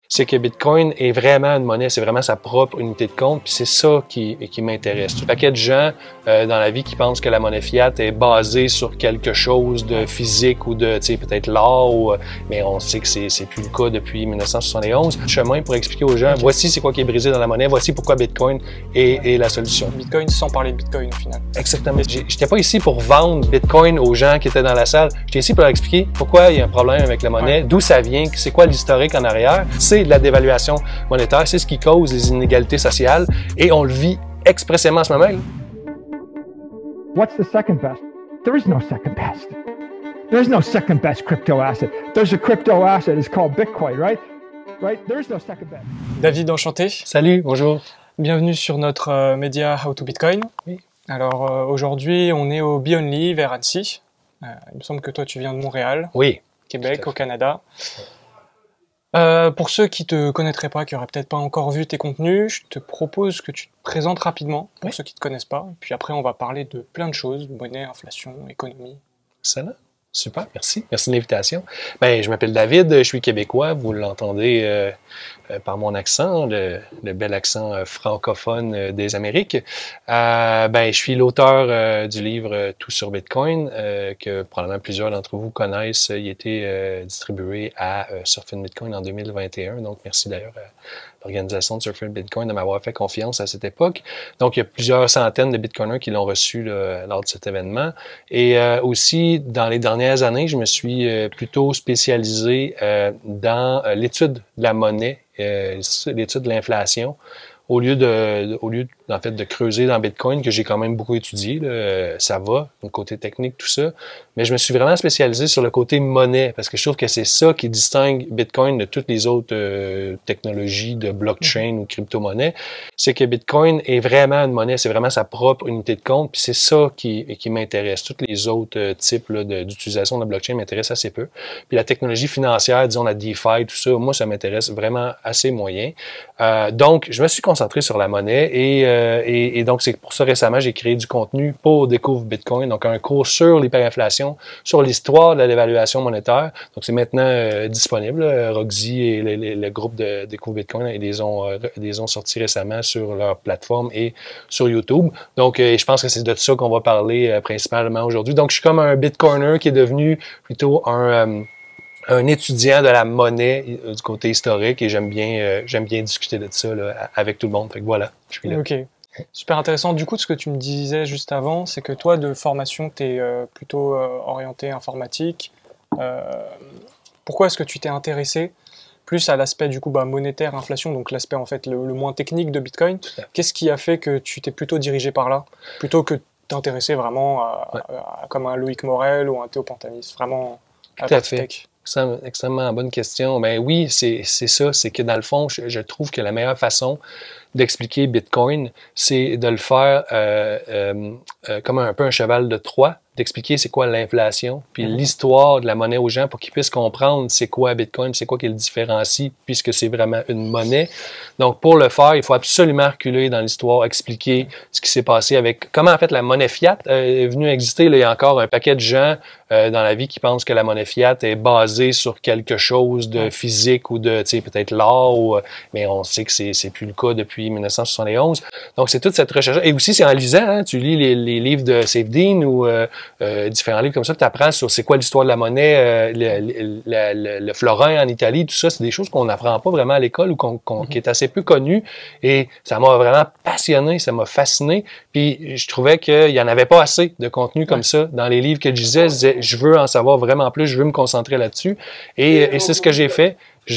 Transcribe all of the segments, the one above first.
c'est que Bitcoin est vraiment une monnaie, c'est vraiment sa propre unité de compte, puis c'est ça qui m'intéresse. Tout un paquet de gens dans la vie qui pensent que la monnaie fiat est basée sur quelque chose de physique ou de, tu sais, peut-être l'or, mais on sait que c'est plus le cas depuis 1971. Chemin pour expliquer aux gens, voici c'est quoi qui est brisé dans la monnaie, voici pourquoi Bitcoin est la solution. Bitcoin sans parler de Bitcoin au final. Exactement. J'étais pas ici pour vendre Bitcoin aux gens qui étaient dans la salle. J'étais ici pour leur expliquer pourquoi il y a un problème avec la monnaie, d'où ça vient, c'est quoi l'historique en arrière. C'est de la dévaluation monétaire, c'est ce qui cause les inégalités sociales et on le vit expressément en ce moment. What's the second best? There is no second best. There's no second best crypto asset. There's a crypto asset, it's called Bitcoin, right? Right? There is no second best. David, enchanté. Salut, bonjour. Bienvenue sur notre média How to Bitcoin. Oui. Alors aujourd'hui, on est au BeOnly vers Annecy. Il me semble que toi, tu viens de Montréal, Oui. Québec, au Canada. Pour ceux qui te connaîtraient pas, qui auraient peut-être pas encore vu tes contenus, je te propose que tu te présentes rapidement, pour ceux qui te connaissent pas. Puis après, on va parler de plein de choses, monnaie, inflation, économie. Excellent. Super, merci. Merci de l'invitation. Ben, je m'appelle David, je suis québécois, vous l'entendez par mon accent, le bel accent francophone des Amériques. Ben, je suis l'auteur du livre Tout sur Bitcoin, que probablement plusieurs d'entre vous connaissent. Il a été distribué à Surfing Bitcoin en 2021, donc merci d'ailleurs à l'organisation de Surfing Bitcoin de m'avoir fait confiance à cette époque. Donc, il y a plusieurs centaines de Bitcoiners qui l'ont reçu lors de cet événement. Et aussi, dans les dernières années, je me suis plutôt spécialisé dans l'étude de la monnaie, l'étude de l'inflation, au lieu en fait de creuser dans Bitcoin, que j'ai quand même beaucoup étudié, ça va, le côté technique, tout ça. Mais je me suis vraiment spécialisé sur le côté monnaie, parce que je trouve que c'est ça qui distingue Bitcoin de toutes les autres technologies de blockchain ou crypto-monnaie. C'est que Bitcoin est vraiment une monnaie, c'est vraiment sa propre unité de compte, puis c'est ça qui m'intéresse. Tous les autres types d'utilisation de la blockchain m'intéressent assez peu. Puis la technologie financière, disons la DeFi, tout ça, moi, ça m'intéresse vraiment assez moyen. Donc, je me suis concentré sur la monnaie et donc c'est pour ça récemment j'ai créé du contenu pour Découvre Bitcoin, donc un cours sur l'hyperinflation, sur l'histoire de l'évaluation monétaire. Donc c'est maintenant disponible. Roxy et le groupe de Découvre Bitcoin les ont sortis récemment sur leur plateforme et sur YouTube. Donc je pense que c'est de ça qu'on va parler principalement aujourd'hui. Donc je suis comme un Bitcoiner qui est devenu plutôt un étudiant de la monnaie du côté historique et j'aime bien discuter de ça là, avec tout le monde. Fait que voilà, je suis là. Ok, super intéressant. Du coup, ce que tu me disais juste avant, c'est que toi, de formation, tu es plutôt orienté informatique. Pourquoi est-ce que tu t'es intéressé plus à l'aspect du coup monétaire, inflation, donc l'aspect en fait le moins technique de Bitcoin? Qu'est-ce qui a fait que tu t'es plutôt dirigé par là, plutôt que t'intéresser vraiment comme un Loïc Morel ou un Théo Pantanis, vraiment à la partie tech? Extrêmement bonne question. Ben oui, c'est ça. C'est que dans le fond, je trouve que la meilleure façon d'expliquer Bitcoin, c'est de le faire comme un peu un cheval de Troie, d'expliquer c'est quoi l'inflation, puis l'histoire de la monnaie aux gens pour qu'ils puissent comprendre c'est quoi Bitcoin, c'est quoi qui le différencie, puisque c'est vraiment une monnaie. Donc, pour le faire, il faut absolument reculer dans l'histoire, expliquer ce qui s'est passé avec comment en fait la monnaie fiat est venue exister. Là, il y a encore un paquet de gens dans la vie qui pensent que la monnaie fiat est basée sur quelque chose de physique ou de, tu sais, peut-être l'or, mais on sait que c'est plus le cas depuis 1971. Donc, c'est toute cette recherche. Et aussi, c'est en lisant, hein, tu lis les livres de Saifedean ou différents livres comme ça, tu apprends sur c'est quoi l'histoire de la monnaie, le florin en Italie, tout ça, c'est des choses qu'on n'apprend pas vraiment à l'école ou qui est assez peu connu. Et ça m'a vraiment passionné, ça m'a fasciné. Puis, je trouvais qu'il y en avait pas assez de contenu comme ça dans les livres que je disais. Je disais, je veux en savoir vraiment plus, je veux me concentrer là-dessus. Et c'est ce que j'ai fait.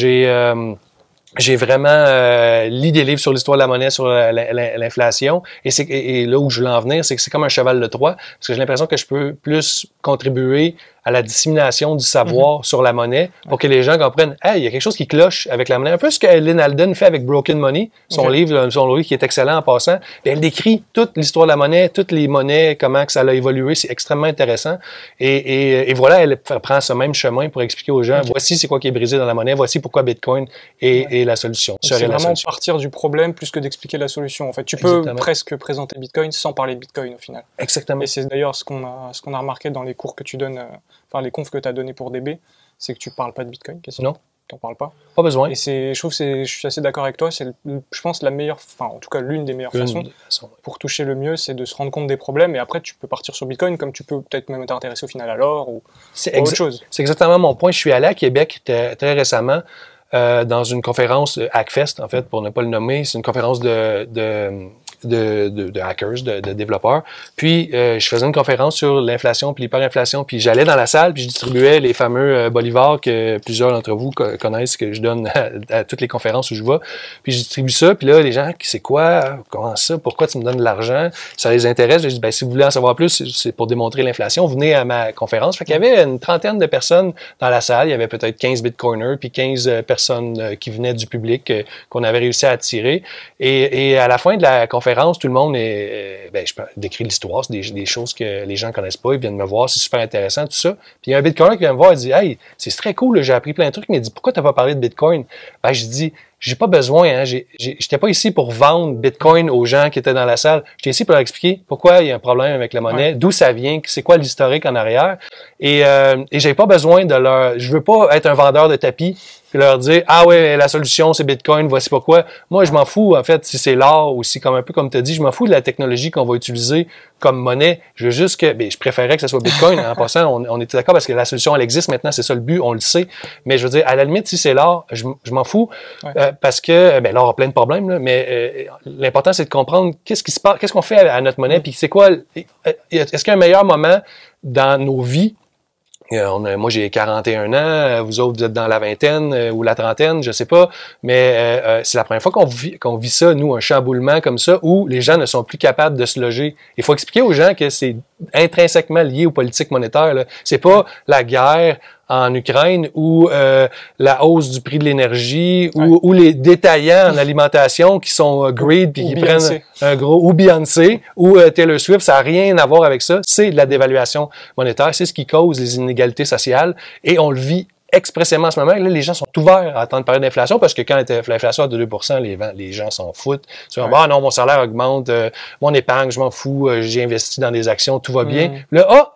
J'ai vraiment lu des livres sur l'histoire de la monnaie, sur l'inflation. Et là où je voulais en venir, c'est que c'est comme un cheval de Troie. Parce que j'ai l'impression que je peux plus contribuer à la dissémination du savoir sur la monnaie pour que les gens comprennent, hey, il y a quelque chose qui cloche avec la monnaie. Un peu ce que Lynn Alden fait avec Broken Money, son livre qui est excellent en passant. Bien, elle décrit toute l'histoire de la monnaie, toutes les monnaies, comment que ça a évolué. C'est extrêmement intéressant. Et voilà, elle prend ce même chemin pour expliquer aux gens, voici c'est quoi qui est brisé dans la monnaie, voici pourquoi Bitcoin est la solution. C'est vraiment partir du problème plus que d'expliquer la solution. En fait, tu peux presque présenter Bitcoin sans parler de Bitcoin au final. Exactement. Et c'est d'ailleurs ce qu'on a remarqué dans les cours que tu donnes, enfin les confs que tu as donnés pour DB, c'est que tu parles pas de Bitcoin quasiment. Non. t'en parles pas. Pas besoin. Et je trouve je suis assez d'accord avec toi, c'est, je pense, la meilleure, enfin, en tout cas, l'une des meilleures façons pour toucher le mieux, c'est de se rendre compte des problèmes, et après, tu peux partir sur Bitcoin, comme tu peux peut-être même t'intéresser au final à l'or ou autre chose. C'est exactement mon point. Je suis allé à Québec très récemment, dans une conférence Hackfest, en fait, pour ne pas le nommer. C'est une conférence de hackers, de développeurs. Puis, je faisais une conférence sur l'inflation puis l'hyperinflation. Puis, j'allais dans la salle puis je distribuais les fameux bolivars que plusieurs d'entre vous connaissent, que je donne à toutes les conférences où je vais. Puis, je distribue ça. Puis là, les gens, c'est quoi? Comment ça? Pourquoi tu me donnes de l'argent? Ça les intéresse. Je dis, ben, si vous voulez en savoir plus, c'est pour démontrer l'inflation. Venez à ma conférence. Fait qu'il y avait une trentaine de personnes dans la salle. Il y avait peut-être 15 bitcoiners puis 15 personnes qui venaient du public qu'on avait réussi à attirer. Et à la fin de la conférence, tout le monde je décris l'histoire, c'est des choses que les gens connaissent pas, ils viennent me voir, c'est super intéressant, tout ça. Puis il y a un Bitcoiner qui vient me voir et dit « Hey, c'est très cool, là, j'ai appris plein de trucs. » Mais il dit « Pourquoi t'as pas parlé de Bitcoin? » Ben, je dis « J'ai pas besoin, hein. J'étais pas ici pour vendre Bitcoin aux gens qui étaient dans la salle. J'étais ici pour leur expliquer pourquoi il y a un problème avec la monnaie, d'où ça vient, c'est quoi l'historique en arrière. Et j'ai pas besoin je veux pas être un vendeur de tapis puis leur dire, ah ouais, la solution, c'est Bitcoin, voici pourquoi. Moi, je m'en fous, en fait, si c'est l'or ou si, un peu comme tu as dit, je m'en fous de la technologie qu'on va utiliser comme monnaie. Je veux juste je préférerais que ce soit Bitcoin. En passant, on était d'accord parce que la solution, elle existe maintenant, c'est ça le but, on le sait. Mais je veux dire, à la limite, si c'est l'or, je m'en fous parce que, l'or a plein de problèmes, là, mais l'important, c'est de comprendre qu'est-ce qui se passe, qu'est-ce qu'on fait à notre monnaie, puis c'est quoi, est-ce qu'il y a un meilleur moment dans nos vies? Moi, j'ai 41 ans, vous autres, vous êtes dans la vingtaine ou la trentaine, je sais pas, mais c'est la première fois qu'on vit ça, nous, un chamboulement comme ça, où les gens ne sont plus capables de se loger. Il faut expliquer aux gens que c'est intrinsèquement lié aux politiques monétaires, là. C'est pas la guerre en Ukraine ou la hausse du prix de l'énergie ou les détaillants en alimentation qui sont greed puis qui prennent un gros, ou Beyoncé ou Taylor Swift, ça n'a rien à voir avec ça. C'est de la dévaluation monétaire, c'est ce qui cause les inégalités sociales et on le vit expressément en ce moment. Là, les gens sont ouverts à entendre parler d'inflation parce que quand l'inflation est de 2%, les gens s'en foutent. Ils disent, non, mon salaire augmente, mon épargne, je m'en fous, j'ai investi dans des actions, tout va bien. Là,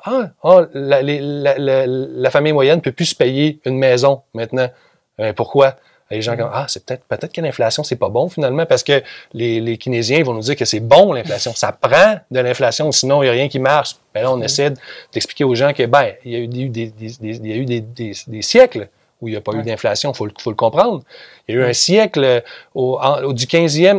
la famille moyenne ne peut plus se payer une maison maintenant. Pourquoi? Les gens disent, c'est peut-être que l'inflation, c'est pas bon finalement, parce que les Keynésiens vont nous dire que c'est bon l'inflation. Ça prend de l'inflation, sinon il n'y a rien qui marche. Ben là, on essaie d'expliquer aux gens que il y a eu des siècles où il n'y a pas eu d'inflation, faut le comprendre. Il y a eu un siècle du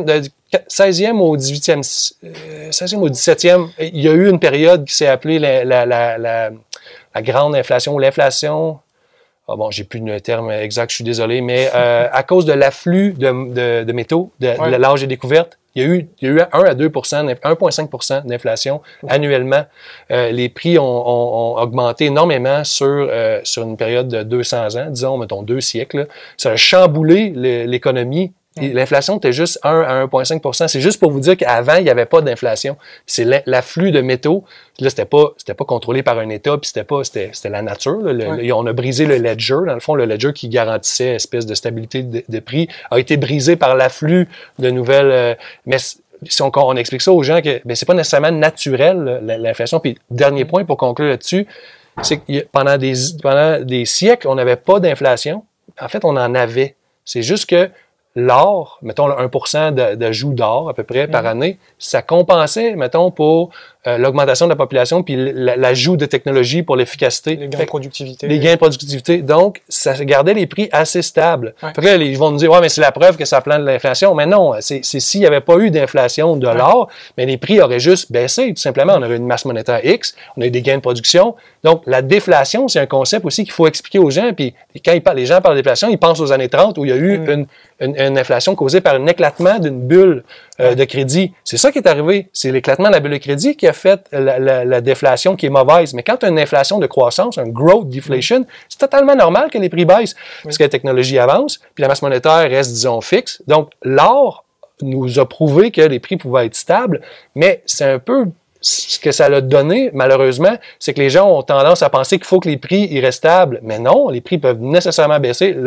16e au 18e, 16e au 17e, il y a eu une période qui s'est appelée la grande inflation ou l'inflation. J'ai plus de terme exact, je suis désolé, mais à cause de l'afflux de métaux, de l'âge des découvertes, il y a eu 1 à 2%, 1,5% d'inflation annuellement. Les prix ont augmenté énormément sur une période de 200 ans, disons, mettons 2 siècles. Là. Ça a chamboulé l'économie. Et l'inflation était juste 1 à 1,5%. C'est juste pour vous dire qu'avant, il n'y avait pas d'inflation. C'est l'afflux de métaux. Là, c'était pas contrôlé par un État, puis c'était la nature. On a brisé le ledger. Dans le fond, le ledger qui garantissait une espèce de stabilité de prix a été brisé par l'afflux de nouvelles... mais si on explique ça aux gens que c'est pas nécessairement naturel, l'inflation. Puis, dernier point pour conclure là-dessus, c'est que pendant des siècles, on n'avait pas d'inflation. En fait, on en avait. C'est juste que l'or, mettons le 1% d'ajout d'or à peu près par année, ça compensait, mettons, pour l'augmentation de la population puis l'ajout de technologie pour l'efficacité. Les gains de productivité. Les gains de productivité. Donc, ça gardait les prix assez stables. Fait que là, ils vont nous dire, mais c'est la preuve que ça plante de l'inflation. Mais non, c'est s'il n'y avait pas eu d'inflation de l'or, mais les prix auraient juste baissé, tout simplement. On aurait une masse monétaire X, on a eu des gains de production. Donc, la déflation, c'est un concept aussi qu'il faut expliquer aux gens. Puis, quand les gens parlent de déflation, ils pensent aux années 30 où il y a eu une inflation causée par un éclatement d'une bulle de crédit. C'est ça qui est arrivé. C'est l'éclatement de la bulle de crédit qui a fait la déflation qui est mauvaise. Mais quand tu as une inflation de croissance, un growth deflation, c'est totalement normal que les prix baissent parce que la technologie avance, puis la masse monétaire reste, disons, fixe. Donc, l'or nous a prouvé que les prix pouvaient être stables, mais c'est un peu ce que ça a donné, malheureusement, c'est que les gens ont tendance à penser qu'il faut que les prix y restent stables. Mais non, les prix peuvent nécessairement baisser.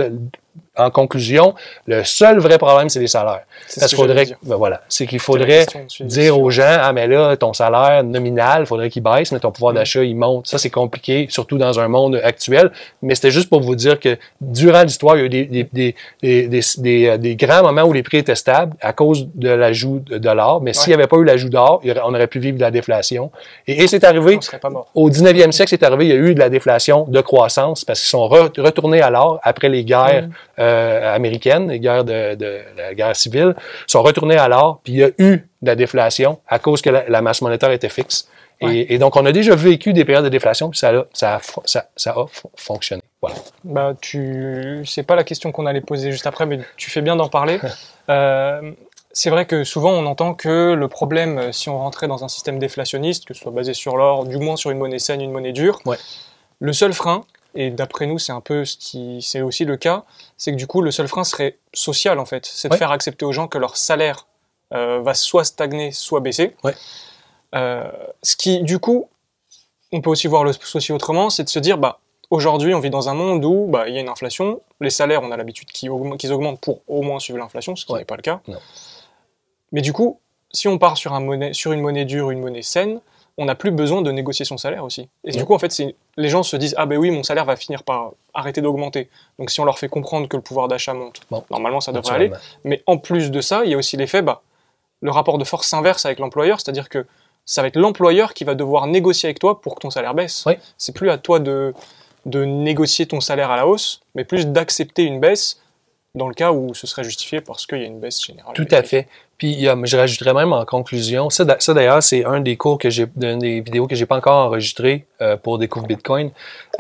en conclusion, le seul vrai problème, c'est les salaires. Parce qu'il faudrait, voilà, c'est qu'il faudrait dire aux gens, ah, mais là, ton salaire nominal, il faudrait qu'il baisse, mais ton pouvoir d'achat, il monte. Ça, c'est compliqué, surtout dans un monde actuel. Mais c'était juste pour vous dire que durant l'histoire, il y a eu des grands moments où les prix étaient stables à cause de l'ajout de l'or. Mais s'il n'y avait pas eu l'ajout d'or, on aurait pu vivre de la déflation. Et c'est arrivé, au 19e siècle, c'est arrivé, il y a eu de la déflation de croissance parce qu'ils sont retournés à l'or après les guerres américaines, les guerres de la guerre civile, sont retournés à l'or, puis il y a eu de la déflation à cause que la masse monétaire était fixe. Et donc, on a déjà vécu des périodes de déflation, puis ça a fonctionné. Voilà. Bah, c'est pas la question qu'on allait poser juste après, mais tu fais bien d'en parler. C'est vrai que souvent on entend que le problème, si on rentrait dans un système déflationniste, que ce soit basé sur l'or, du moins sur une monnaie saine, une monnaie dure, le seul frein, et d'après nous c'est un peu c'est aussi le cas, c'est que du coup le seul frein serait social en fait, c'est de faire accepter aux gens que leur salaire va soit stagner, soit baisser. Ce qui du coup, on peut aussi voir le souci autrement, c'est de se dire aujourd'hui on vit dans un monde où il y a une inflation, les salaires on a l'habitude qu'ils augmentent pour au moins suivre l'inflation, ce qui n'est pas le cas. Non. Mais du coup, si on part sur une monnaie dure, une monnaie saine, on n'a plus besoin de négocier son salaire aussi. Et du coup, en fait, les gens se disent « Ah ben oui, mon salaire va finir par arrêter d'augmenter. » Donc si on leur fait comprendre que le pouvoir d'achat monte, normalement ça devrait aller. Mais en plus de ça, il y a aussi l'effet, le rapport de force inverse avec l'employeur, c'est-à-dire que ça va être l'employeur qui va devoir négocier avec toi pour que ton salaire baisse. C'est plus à toi de négocier ton salaire à la hausse, mais plus d'accepter une baisse dans le cas où ce serait justifié parce qu'il y a une baisse générale. Tout à fait. Puis je rajouterais même en conclusion, ça d'ailleurs, c'est un des cours une des vidéos que j'ai pas encore enregistré pour Découvre Bitcoin,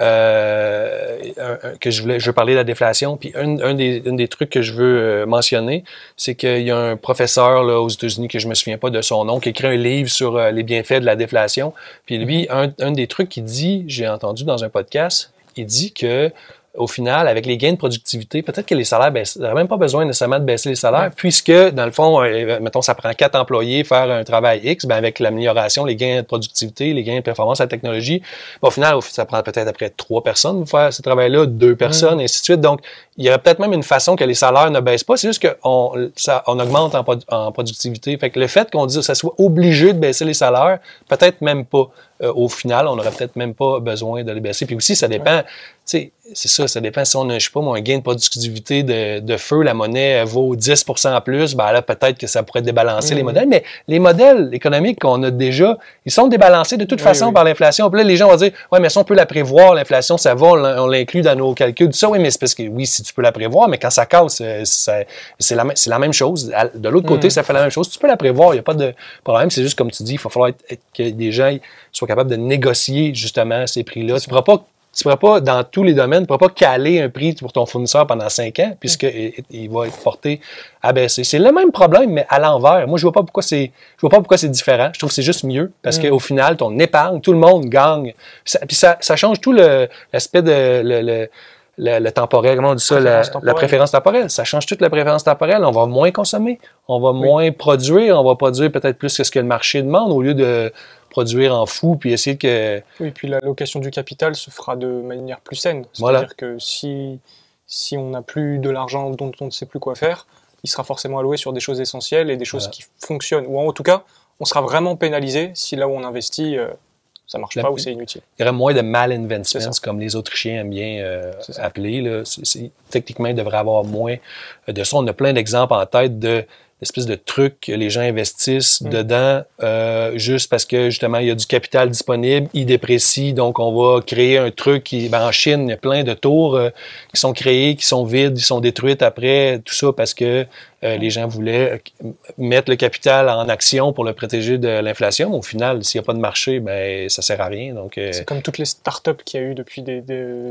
que je veux parler de la déflation. Puis un des trucs que je veux mentionner, c'est qu'il y a un professeur là, aux États-Unis, que je me souviens pas de son nom, qui a écrit un livre sur les bienfaits de la déflation. Puis lui, un des trucs qu'il dit, j'ai entendu dans un podcast, il dit que au final, avec les gains de productivité, peut-être que les salaires baissent. Il n'y a même pas besoin nécessairement de baisser les salaires, puisque, dans le fond, mettons, ça prend 4 employés faire un travail X, avec l'amélioration, les gains de productivité, les gains de performance à la technologie, au final, ça prend peut-être après 3 personnes pour faire ce travail-là, 2 personnes, et ainsi de suite. Donc, il y aurait peut-être même une façon que les salaires ne baissent pas. C'est juste qu'on augmente en productivité. Fait que le fait qu'on dise que ça soit obligé de baisser les salaires, peut-être même pas. Au final, on n'aurait peut-être même pas besoin de les baisser. Puis aussi, ça dépend, tu sais, c'est ça dépend si on a, je sais pas moi, un gain de productivité de feu, la monnaie vaut 10% en plus, là, peut-être que ça pourrait débalancer les modèles. Mais les modèles économiques qu'on a déjà, ils sont débalancés de toute façon par l'inflation. Puis là, les gens vont dire, ouais, mais si on peut la prévoir, l'inflation, ça va, on l'inclut dans nos calculs. Tout ça, oui, mais c'est parce que, oui, si tu peux la prévoir, mais quand ça casse, c'est la même chose. De l'autre côté, ça fait la même chose. Tu peux la prévoir, il n'y a pas de problème. C'est juste, comme tu dis, il va falloir que des gens soient capables de négocier, justement, ces prix-là. Tu ne pourras pas, dans tous les domaines, tu ne pourras pas caler un prix pour ton fournisseur pendant 5 ans, puisqu'il va être porté à baisser. C'est le même problème, mais à l'envers. Moi, je vois pas pourquoi c'est différent. Je trouve que c'est juste mieux, parce qu'au final, ton épargne, tout le monde gagne. Puis ça change tout l'aspect de le temporel, comment on dit ça, la préférence temporelle. Ça change toute la préférence temporelle. On va moins consommer, on va moins produire, on va produire peut-être plus que ce que le marché demande, au lieu de produire en fou, puis essayer que... Oui, puis l'allocation du capital se fera de manière plus saine. C'est-à-dire que si on n'a plus de l'argent dont on ne sait plus quoi faire, il sera forcément alloué sur des choses essentielles et des choses qui fonctionnent. Ou en tout cas, on sera vraiment pénalisé si là où on investit, ça ne marche pas ou c'est inutile. Il y aurait moins de malinvestments, comme les Autrichiens aiment bien appeler. Là. Techniquement, il devrait y avoir moins de ça. On a plein d'exemples en tête d'espèces de trucs que les gens investissent dedans juste parce que, justement, il y a du capital disponible, ils déprécient, donc on va créer un truc qui... en Chine, il y a plein de tours qui sont créées, qui sont vides, qui sont détruites après, tout ça parce que les gens voulaient mettre le capital en action pour le protéger de l'inflation. Mais au final, s'il n'y a pas de marché, ça sert à rien. Donc, c'est comme toutes les startups qu'il y a eu depuis des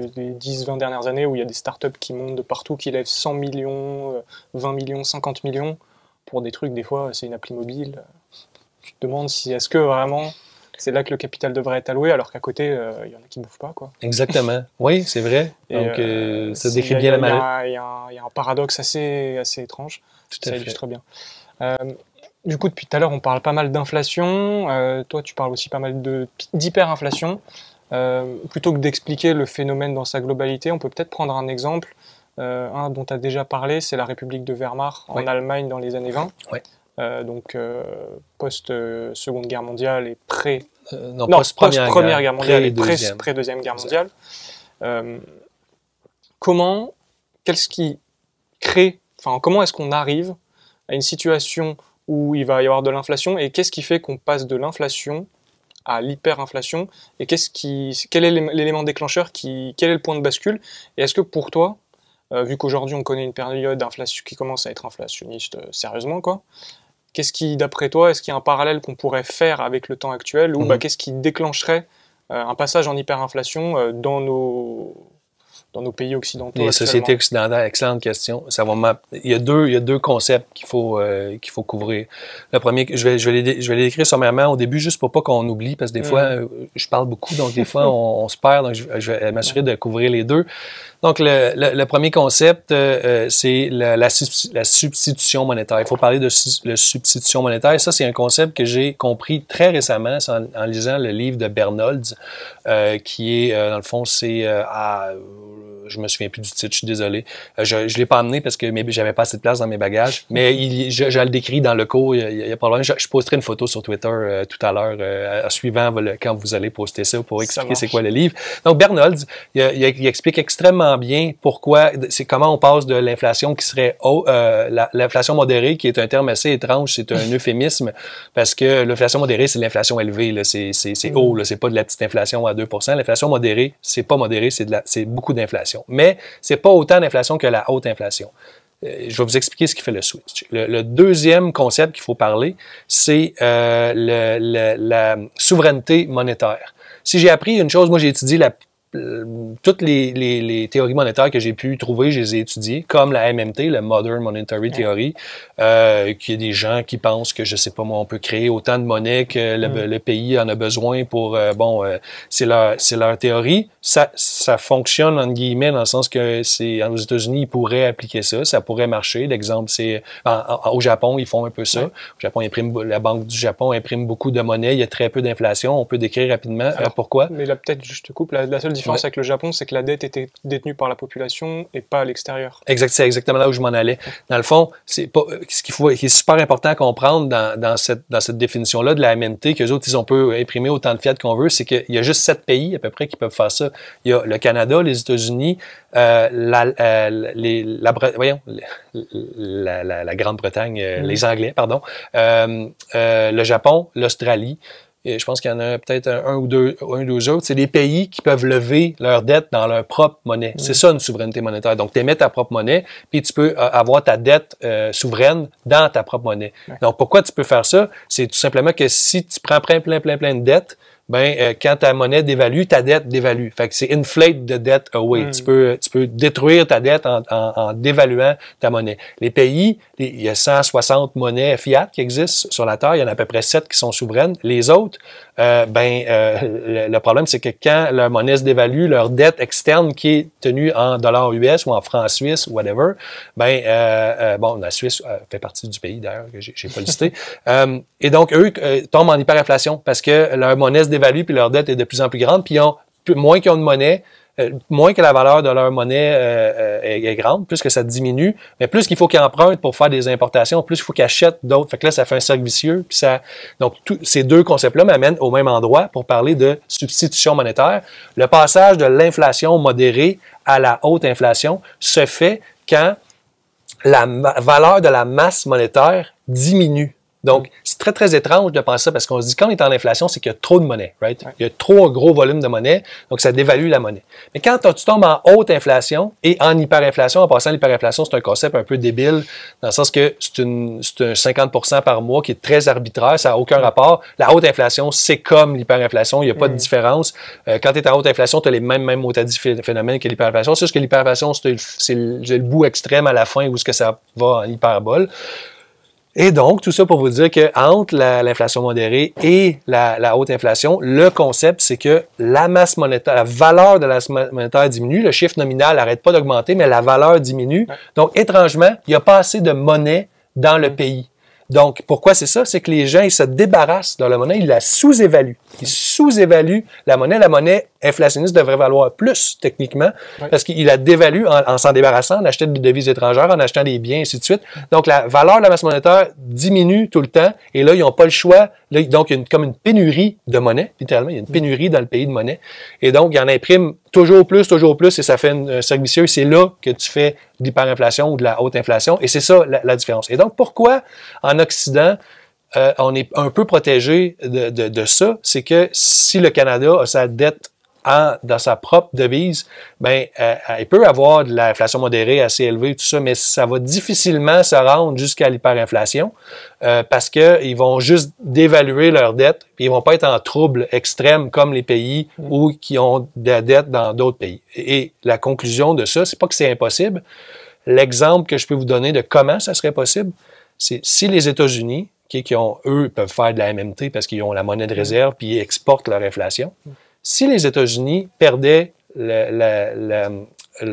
10-20 dernières années où il y a des startups qui montent de partout, qui lèvent 100 millions, 20 millions, 50 millions. Pour des trucs, des fois, c'est une appli mobile. Tu te demandes si est-ce que vraiment c'est là que le capital devrait être alloué, alors qu'à côté, il y en a qui ne bouffent pas, quoi. Exactement. Oui, c'est vrai. Donc, ça décrit bien la maladie. Il y a un paradoxe assez étrange. Ça illustre bien. Du coup, depuis tout à l'heure, on parle pas mal d'inflation. Toi, tu parles aussi pas mal d'hyperinflation. Plutôt que d'expliquer le phénomène dans sa globalité, on peut peut-être prendre un exemple Un dont tu as déjà parlé, c'est la République de Weimar en Allemagne dans les années 20. Oui. Donc post-Seconde Guerre mondiale et post-Première Guerre mondiale et pré-Deuxième Guerre mondiale. Qu'est-ce qui crée, comment est-ce qu'on arrive à une situation où il va y avoir de l'inflation et qu'est-ce qui fait qu'on passe de l'inflation à l'hyperinflation et quel est l'élément déclencheur, quel est le point de bascule et est-ce que pour toi, vu qu'aujourd'hui on connaît une période d'inflation qui commence à être inflationniste sérieusement, qu'est-ce qui, d'après toi, est-ce qu'il y a un parallèle qu'on pourrait faire avec le temps actuel ou qu'est-ce qui déclencherait un passage en hyperinflation dans nos pays occidentaux? Les sociétés occidentales, excellente question. Il y a deux concepts qu'il faut couvrir. Le premier, je vais les décrire sommairement au début, juste pour pas qu'on oublie, parce que des fois, je parle beaucoup, donc des fois, on se perd, donc je vais m'assurer de couvrir les deux. Donc, le premier concept, c'est la substitution monétaire. Il faut parler de la substitution monétaire. Ça, c'est un concept que j'ai compris très récemment en lisant le livre de Bernolds, qui est, dans le fond, c'est je me souviens plus du titre, je suis désolé. Je l'ai pas amené parce que j'avais pas assez de place dans mes bagages, mais je le décris dans le cours, il y a pas de problème. Je posterai une photo sur Twitter tout à l'heure, suivant quand vous allez poster ça pour expliquer c'est quoi le livre. Donc, Bernolds, il explique extrêmement bien c'est comment on passe de l'inflation qui serait l'inflation modérée, qui est un terme assez étrange, c'est un euphémisme, parce que l'inflation modérée, c'est l'inflation élevée, là, c'est haut, là, c'est pas de la petite inflation à 2%. L'inflation modérée, c'est pas modéré, c'est beaucoup d'inflation. Mais c'est pas autant d'inflation que la haute inflation. Je vais vous expliquer ce qui fait le switch. Le deuxième concept qu'il faut parler, c'est la souveraineté monétaire. Si j'ai appris une chose, moi j'ai étudié toutes les théories monétaires que j'ai pu trouver, je les ai étudiées, comme la MMT, le Modern Monetary Theory, qu'il y a des gens qui pensent que, je sais pas moi, on peut créer autant de monnaie que le pays en a besoin pour, c'est leur théorie. Ça fonctionne, entre guillemets, dans le sens que aux États-Unis, ils pourraient appliquer ça, ça pourrait marcher. L'exemple, c'est, au Japon, ils font un peu ça. Au Japon, la Banque du Japon imprime beaucoup de monnaie, il y a très peu d'inflation, on peut décrire rapidement. Alors, pourquoi? Mais là, peut-être, je te coupe, la seule différence avec le Japon, c'est que la dette était détenue par la population et pas à l'extérieur. C'est exactement là où je m'en allais. Dans le fond, ce qui est super important à comprendre dans cette définition-là de la MNT, qu'eux autres, on peut imprimer autant de fiat qu'on veut, c'est qu'il y a juste 7 pays à peu près qui peuvent faire ça. Il y a le Canada, les États-Unis, la Grande-Bretagne, les Anglais, pardon, le Japon, l'Australie. Et je pense qu'il y en a peut-être un ou deux autres. C'est des pays qui peuvent lever leur dette dans leur propre monnaie. C'est ça une souveraineté monétaire. Donc, tu émets ta propre monnaie, puis tu peux avoir ta dette souveraine dans ta propre monnaie. Donc, pourquoi tu peux faire ça? C'est tout simplement que si tu prends plein de dettes, quand ta monnaie dévalue, ta dette dévalue. Fait que c'est inflate the debt away. Tu peux détruire ta dette en dévaluant ta monnaie. Les pays, il y a 160 monnaies fiat qui existent sur la Terre. Il y en a à peu près 7 qui sont souveraines. Les autres, le problème, c'est que quand leur monnaie se dévalue, leur dette externe qui est tenue en dollars US ou en francs suisses ou whatever, la Suisse fait partie du pays d'ailleurs, que j'ai pas listé. Et donc, eux tombent en hyperinflation parce que leur monnaie se dévalue puis leur dette est de plus en plus grande, puis moins qu'ils ont de monnaie, moins que la valeur de leur monnaie est grande, plus que ça diminue, mais plus qu'il faut qu'ils empruntent pour faire des importations, plus il faut qu'ils achètent d'autres. Fait que là, ça fait un cercle vicieux. Puis donc, ces deux concepts-là m'amènent au même endroit pour parler de substitution monétaire. Le passage de l'inflation modérée à la haute inflation se fait quand la valeur de la masse monétaire diminue. Donc, c'est très, très étrange de penser ça parce qu'on se dit quand on est en inflation, c'est qu'il y a trop de monnaie, right? Il y a trop un gros volume de monnaie, donc ça dévalue la monnaie. Mais quand tu tombes en haute inflation et en hyperinflation, en passant l'hyperinflation, c'est un concept un peu débile, dans le sens que c'est un 50% par mois qui est très arbitraire, ça n'a aucun rapport. La haute inflation, c'est comme l'hyperinflation, il n'y a pas de différence. Quand tu es en haute inflation, tu as les mêmes phénomènes que l'hyperinflation. C'est juste que l'hyperinflation, c'est le bout extrême à la fin où est-ce que ça va en hyperbole. Et donc, tout ça pour vous dire que entre l'inflation modérée et la haute inflation, le concept, c'est que la masse monétaire, la valeur de la masse monétaire diminue, le chiffre nominal n'arrête pas d'augmenter, mais la valeur diminue. Donc, étrangement, il n'y a pas assez de monnaie dans le pays. Donc, pourquoi c'est ça? C'est que les gens, ils se débarrassent de la monnaie, ils la sous-évaluent. Ils sous-évaluent la monnaie. La monnaie inflationniste devrait valoir plus, techniquement, parce qu'ils la dévaluent en s'en débarrassant, en achetant des devises étrangères, en achetant des biens, et ainsi de suite. Donc, la valeur de la masse monétaire diminue tout le temps, et là, ils n'ont pas le choix. Là, donc, il y a comme une pénurie de monnaie, littéralement. Il y a une pénurie dans le pays de monnaie. Et donc, ils en impriment toujours plus, et ça fait un cercle vicieux. C'est là que tu fais de l'hyperinflation ou de la haute inflation, et c'est ça la différence. Et donc, pourquoi en Occident, on est un peu protégé de ça? C'est que si le Canada a sa dette dans sa propre devise, ben, il peut avoir de l'inflation modérée assez élevée, tout ça, mais ça va difficilement se rendre jusqu'à l'hyperinflation parce que ils vont juste dévaluer leur dette, puis ils vont pas être en trouble extrême comme les pays qui ont de la dette dans d'autres pays. Et la conclusion de ça, c'est pas que c'est impossible. L'exemple que je peux vous donner de comment ça serait possible, c'est si les États-Unis, eux, peuvent faire de la MMT parce qu'ils ont la monnaie de réserve puis ils exportent leur inflation. Si les États-Unis perdaient le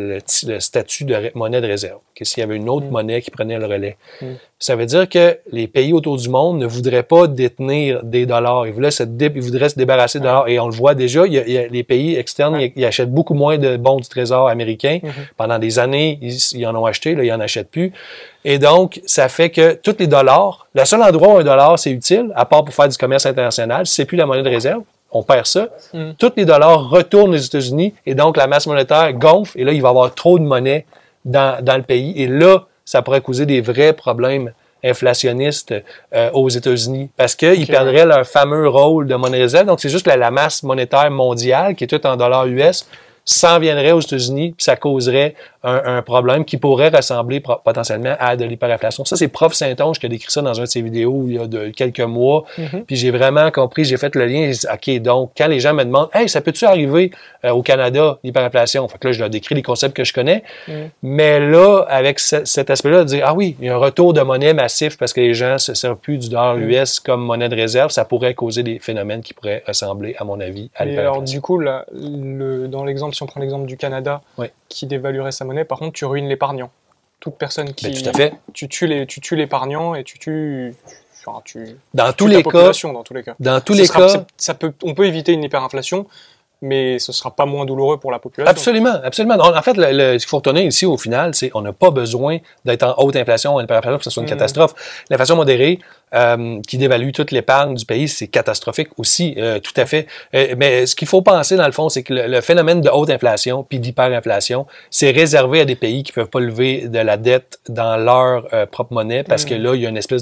statut de monnaie de réserve, que s'il y avait une autre monnaie qui prenait le relais, ça veut dire que les pays autour du monde ne voudraient pas détenir des dollars. Ils voudraient se débarrasser de dollars. Et on le voit déjà, il y a les pays externes, ils achètent beaucoup moins de bons du Trésor américain. Pendant des années, ils en ont acheté, là, ils n'en achètent plus. Et donc, ça fait que tous les dollars, le seul endroit où un dollar c'est utile, à part pour faire du commerce international, c'est plus la monnaie de réserve. On perd ça. Tous les dollars retournent aux États-Unis et donc la masse monétaire gonfle et là, il va y avoir trop de monnaie dans le pays. Et là, ça pourrait causer des vrais problèmes inflationnistes aux États-Unis parce qu'ils perdraient leur fameux rôle de monnaie de réserve. Donc, c'est juste que la masse monétaire mondiale, qui est toute en dollars US, s'en viendrait aux États-Unis, puis ça causerait un problème qui pourrait ressembler potentiellement à de l'hyperinflation. Ça, c'est Prof Saint-Onge qui a décrit ça dans une de ses vidéos il y a quelques mois. Puis j'ai vraiment compris, j'ai fait le lien. J'ai dit, OK, donc, quand les gens me demandent, « Hey, ça peut-tu arriver au Canada, l'hyperinflation? » Fait que là, je leur décris les concepts que je connais. Mais là, avec cet aspect-là, de dire, « Ah oui, il y a un retour de monnaie massif parce que les gens ne se servent plus du dollar US comme monnaie de réserve. » Ça pourrait causer des phénomènes qui pourraient ressembler, à mon avis, à l'hyperinflation. Alors, du coup, dans l'exemple, si on prend l'exemple du Canada, qui dévaluerait sa monnaie, par contre, tu ruines l'épargnant. Toute personne qui... tout à fait. Tu tues l'épargnant et tu tues... Enfin, dans tous les cas, dans tous les cas, on peut éviter une hyperinflation, mais ce sera pas moins douloureux pour la population. Absolument, absolument. En fait, ce qu'il faut retenir ici, au final, c'est qu'on n'a pas besoin d'être en haute inflation ou en hyperinflation pour que ce soit une catastrophe. L'inflation modérée, qui dévalue toute l'épargne du pays, c'est catastrophique aussi, tout à fait. Mais ce qu'il faut penser, dans le fond, c'est que le phénomène de haute inflation puis d'hyperinflation, c'est réservé à des pays qui peuvent pas lever de la dette dans leur propre monnaie parce que là, il y a une espèce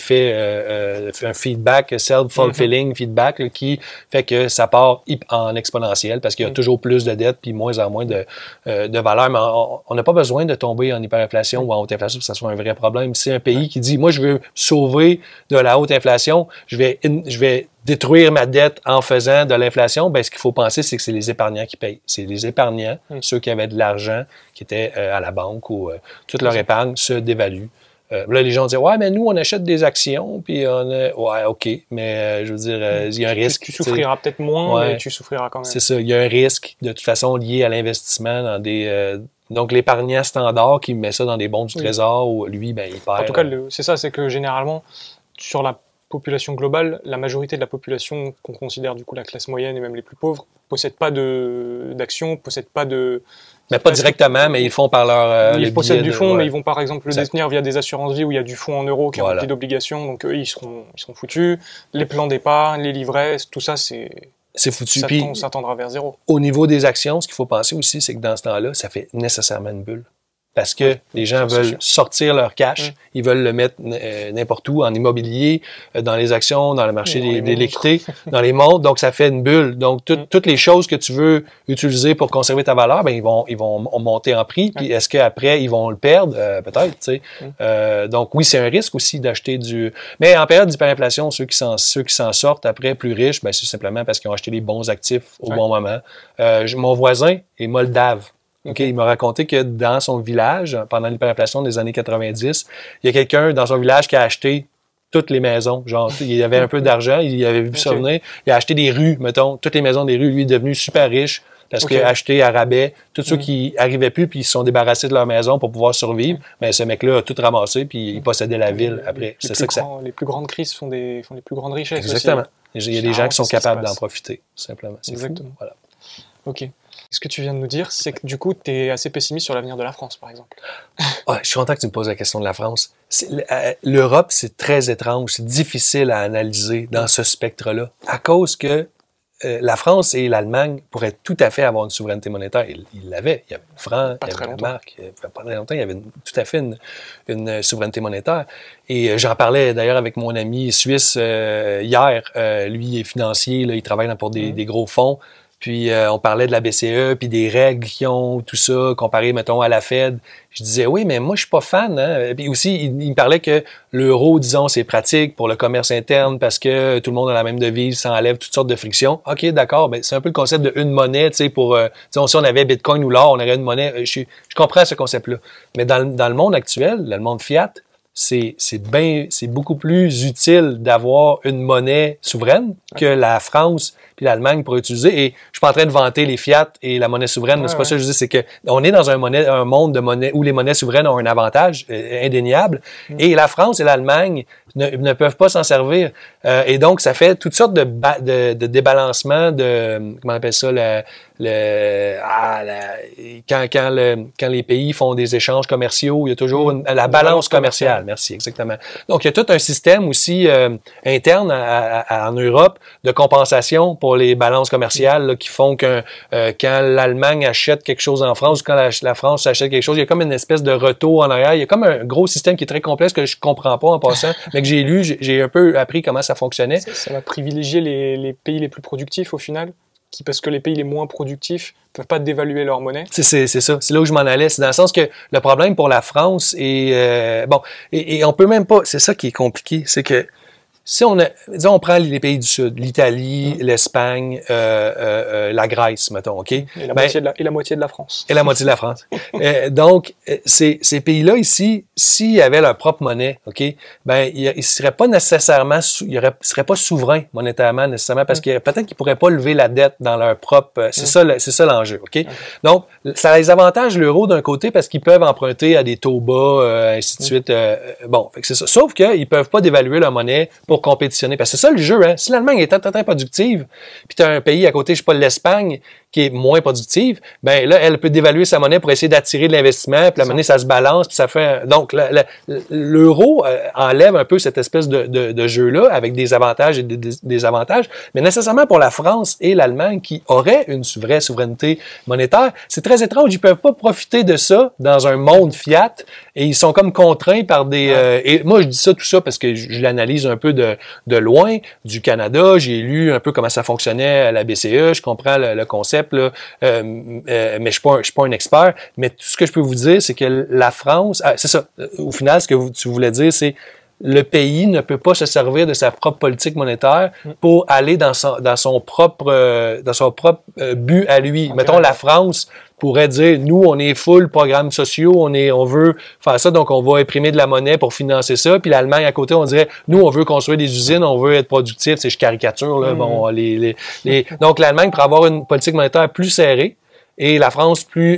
d'effet, un feedback, self-fulfilling feedback, là, qui fait que ça part en exponentiel parce qu'il y a toujours plus de dettes puis moins en moins de valeur. Mais on n'a pas besoin de tomber en hyperinflation ou en haute inflation pour que ça soit un vrai problème. Si un pays qui dit, moi, je veux sauver de la haute inflation, je vais détruire ma dette en faisant de l'inflation, ben ce qu'il faut penser, c'est que c'est les épargnants qui payent. C'est les épargnants, ceux qui avaient de l'argent, qui étaient à la banque ou toute leur épargne se dévalue. Là, les gens disent, ouais, mais nous, on achète des actions, puis on a... Ouais, OK, mais je veux dire, il y a un risque. Tu souffriras peut-être moins, mais tu souffriras quand même. C'est ça, il y a un risque, de toute façon, lié à l'investissement dans des... Donc, l'épargnant standard qui met ça dans des bons du trésor, où lui, ben, il perd... En tout cas, c'est ça, c'est que généralement, sur la population globale, la majorité de la population qu'on considère du coup la classe moyenne et même les plus pauvres, possède pas d'actions, possède pas de... Mais pas directement, mais ils font par leur... ils possèdent du fonds, mais ils vont par exemple le détenir via des assurances-vie où il y a du fonds en euros qui est rempli d'obligations, donc eux, ils seront foutus. Les plans d'épargne, les livrets, tout ça, c'est foutu. Ça tendra vers zéro. Au niveau des actions, ce qu'il faut penser aussi, c'est que dans ce temps-là, ça fait nécessairement une bulle. Parce que les gens veulent sortir leur cash, ils veulent le mettre n'importe où, en immobilier, dans les actions, dans le marché des liquidités, dans les montres, donc ça fait une bulle. Donc, toutes les choses que tu veux utiliser pour conserver ta valeur, ben ils vont monter en prix, puis est-ce qu'après, ils vont le perdre? Peut-être, tu sais. Donc, oui, c'est un risque aussi d'acheter du... Mais en période d'hyperinflation, ceux qui s'en sortent après plus riches, ben c'est simplement parce qu'ils ont acheté les bons actifs au bon moment. Mon voisin est moldave. Okay, il m'a raconté que dans son village, pendant l'hyperinflation des années 90, il y a quelqu'un dans son village qui a acheté toutes les maisons. Genre, il avait un peu d'argent, il avait vu ça venir. Il a acheté des rues, mettons, toutes les maisons des rues. Lui, est devenu super riche Parce Ok. que acheter à rabais, tous ceux qui arrivaient plus puis ils se sont débarrassés de leur maison pour pouvoir survivre, mais ce mec-là a tout ramassé puis il possédait la ville après. C'est ça que ça. Les plus grandes crises font les plus grandes richesses Exactement. aussi. Il y a des gens qui sont C'est ce qui se capables d'en passe. profiter, tout simplement. C'est fou. Exactement. Voilà. Ok. Ce que tu viens de nous dire, c'est que du coup, tu es assez pessimiste sur l'avenir de la France, par exemple. Ah, je suis content que tu me poses la question de la France. L'Europe, c'est très étrange, c'est difficile à analyser dans ce spectre-là, à cause que la France et l'Allemagne pourraient tout à fait avoir une souveraineté monétaire. Ils l'avaient. Il y avait le franc, Pas il y très avait la longtemps. marque. Pas très longtemps, il y avait tout à fait une souveraineté monétaire. Et j'en parlais d'ailleurs avec mon ami suisse hier. Lui, il est financier, là, il travaille pour des gros fonds. Puis on parlait de la BCE, puis des règles qu'ils ont, tout ça, comparé, mettons, à la Fed. Je disais, oui, mais moi, je suis pas fan. Hein? Puis aussi, il me parlait que l'euro, disons, c'est pratique pour le commerce interne parce que tout le monde a la même devise, ça enlève toutes sortes de frictions. OK, d'accord, ben c'est un peu le concept de une monnaie, tu sais, pour... disons, si on avait Bitcoin ou l'or, on aurait une monnaie. Je comprends ce concept-là. Mais dans le monde actuel, dans le monde fiat, c'est beaucoup plus utile d'avoir une monnaie souveraine que la France puis l'Allemagne pourraient utiliser. Et je suis pas en train de vanter les fiat et la monnaie souveraine, c'est pas ça que je dis, c'est que on est dans un monde de monnaie où les monnaies souveraines ont un avantage indéniable. Et la France et l'Allemagne ne peuvent pas s'en servir. Et donc, ça fait toutes sortes de débalancements de, comment on appelle ça, quand les pays font des échanges commerciaux, il y a toujours la balance commerciale. Merci, exactement. Donc, il y a tout un système aussi interne en Europe de compensation pour les balances commerciales là, qui font que quand l'Allemagne achète quelque chose en France ou quand la France achète quelque chose, il y a comme une espèce de retour en arrière. Il y a comme un gros système qui est très complexe que je comprends pas en passant, mais que j'ai lu, j'ai un peu appris comment ça fonctionnait. Ça va privilégier les pays les plus productifs au final, parce que les pays les moins productifs peuvent pas dévaluer leur monnaie. C'est ça. C'est là où je m'en allais. C'est dans le sens que le problème pour la France est et on peut même pas. C'est ça qui est compliqué, c'est que si disons, on prend les pays du Sud, l'Italie, l'Espagne, la Grèce, mettons, OK? Et la moitié de la France. Et la moitié de la France. Donc, ces pays-là ici, s'ils avaient leur propre monnaie, OK, ben, ils seraient pas nécessairement, seraient pas souverains monétairement nécessairement parce que peut-être qu'ils pourraient pas lever la dette dans leur propre, c'est ça l'enjeu, OK? Donc, ça les avantage l'euro d'un côté parce qu'ils peuvent emprunter à des taux bas, ainsi de suite. Bon, fait que c'est ça. Sauf qu'ils peuvent pas dévaluer leur monnaie pour compétitionner. Parce que c'est ça le jeu, hein. Si l'Allemagne est très productive, puis tu as un pays à côté, je sais pas, l'Espagne, qui est moins productive, ben là, elle peut dévaluer sa monnaie pour essayer d'attirer de l'investissement, puis la monnaie, ça se balance, puis ça fait... Donc, l'euro enlève un peu cette espèce de jeu-là, avec des avantages et des désavantages, mais nécessairement pour la France et l'Allemagne, qui auraient une vraie souveraineté monétaire, c'est très étrange, ils peuvent pas profiter de ça dans un monde fiat, et ils sont comme contraints par des... et moi, je dis ça, tout ça, parce que je l'analyse un peu de loin, du Canada, j'ai lu un peu comment ça fonctionnait à la BCE, je comprends le concept, là, mais je suis pas un expert, mais tout ce que je peux vous dire, c'est que la France, c'est ça, au final, ce que tu voulais dire, c'est le pays ne peut pas se servir de sa propre politique monétaire pour aller dans son propre but à lui. Okay. Mettons, la France pourrait dire, nous, on est full programmes sociaux, on veut faire ça, donc on va imprimer de la monnaie pour financer ça. Puis l'Allemagne, à côté, on dirait, nous, on veut construire des usines, on veut être productif. Je caricature, là. Bon, donc l'Allemagne, pour avoir une politique monétaire plus serrée, et la France plus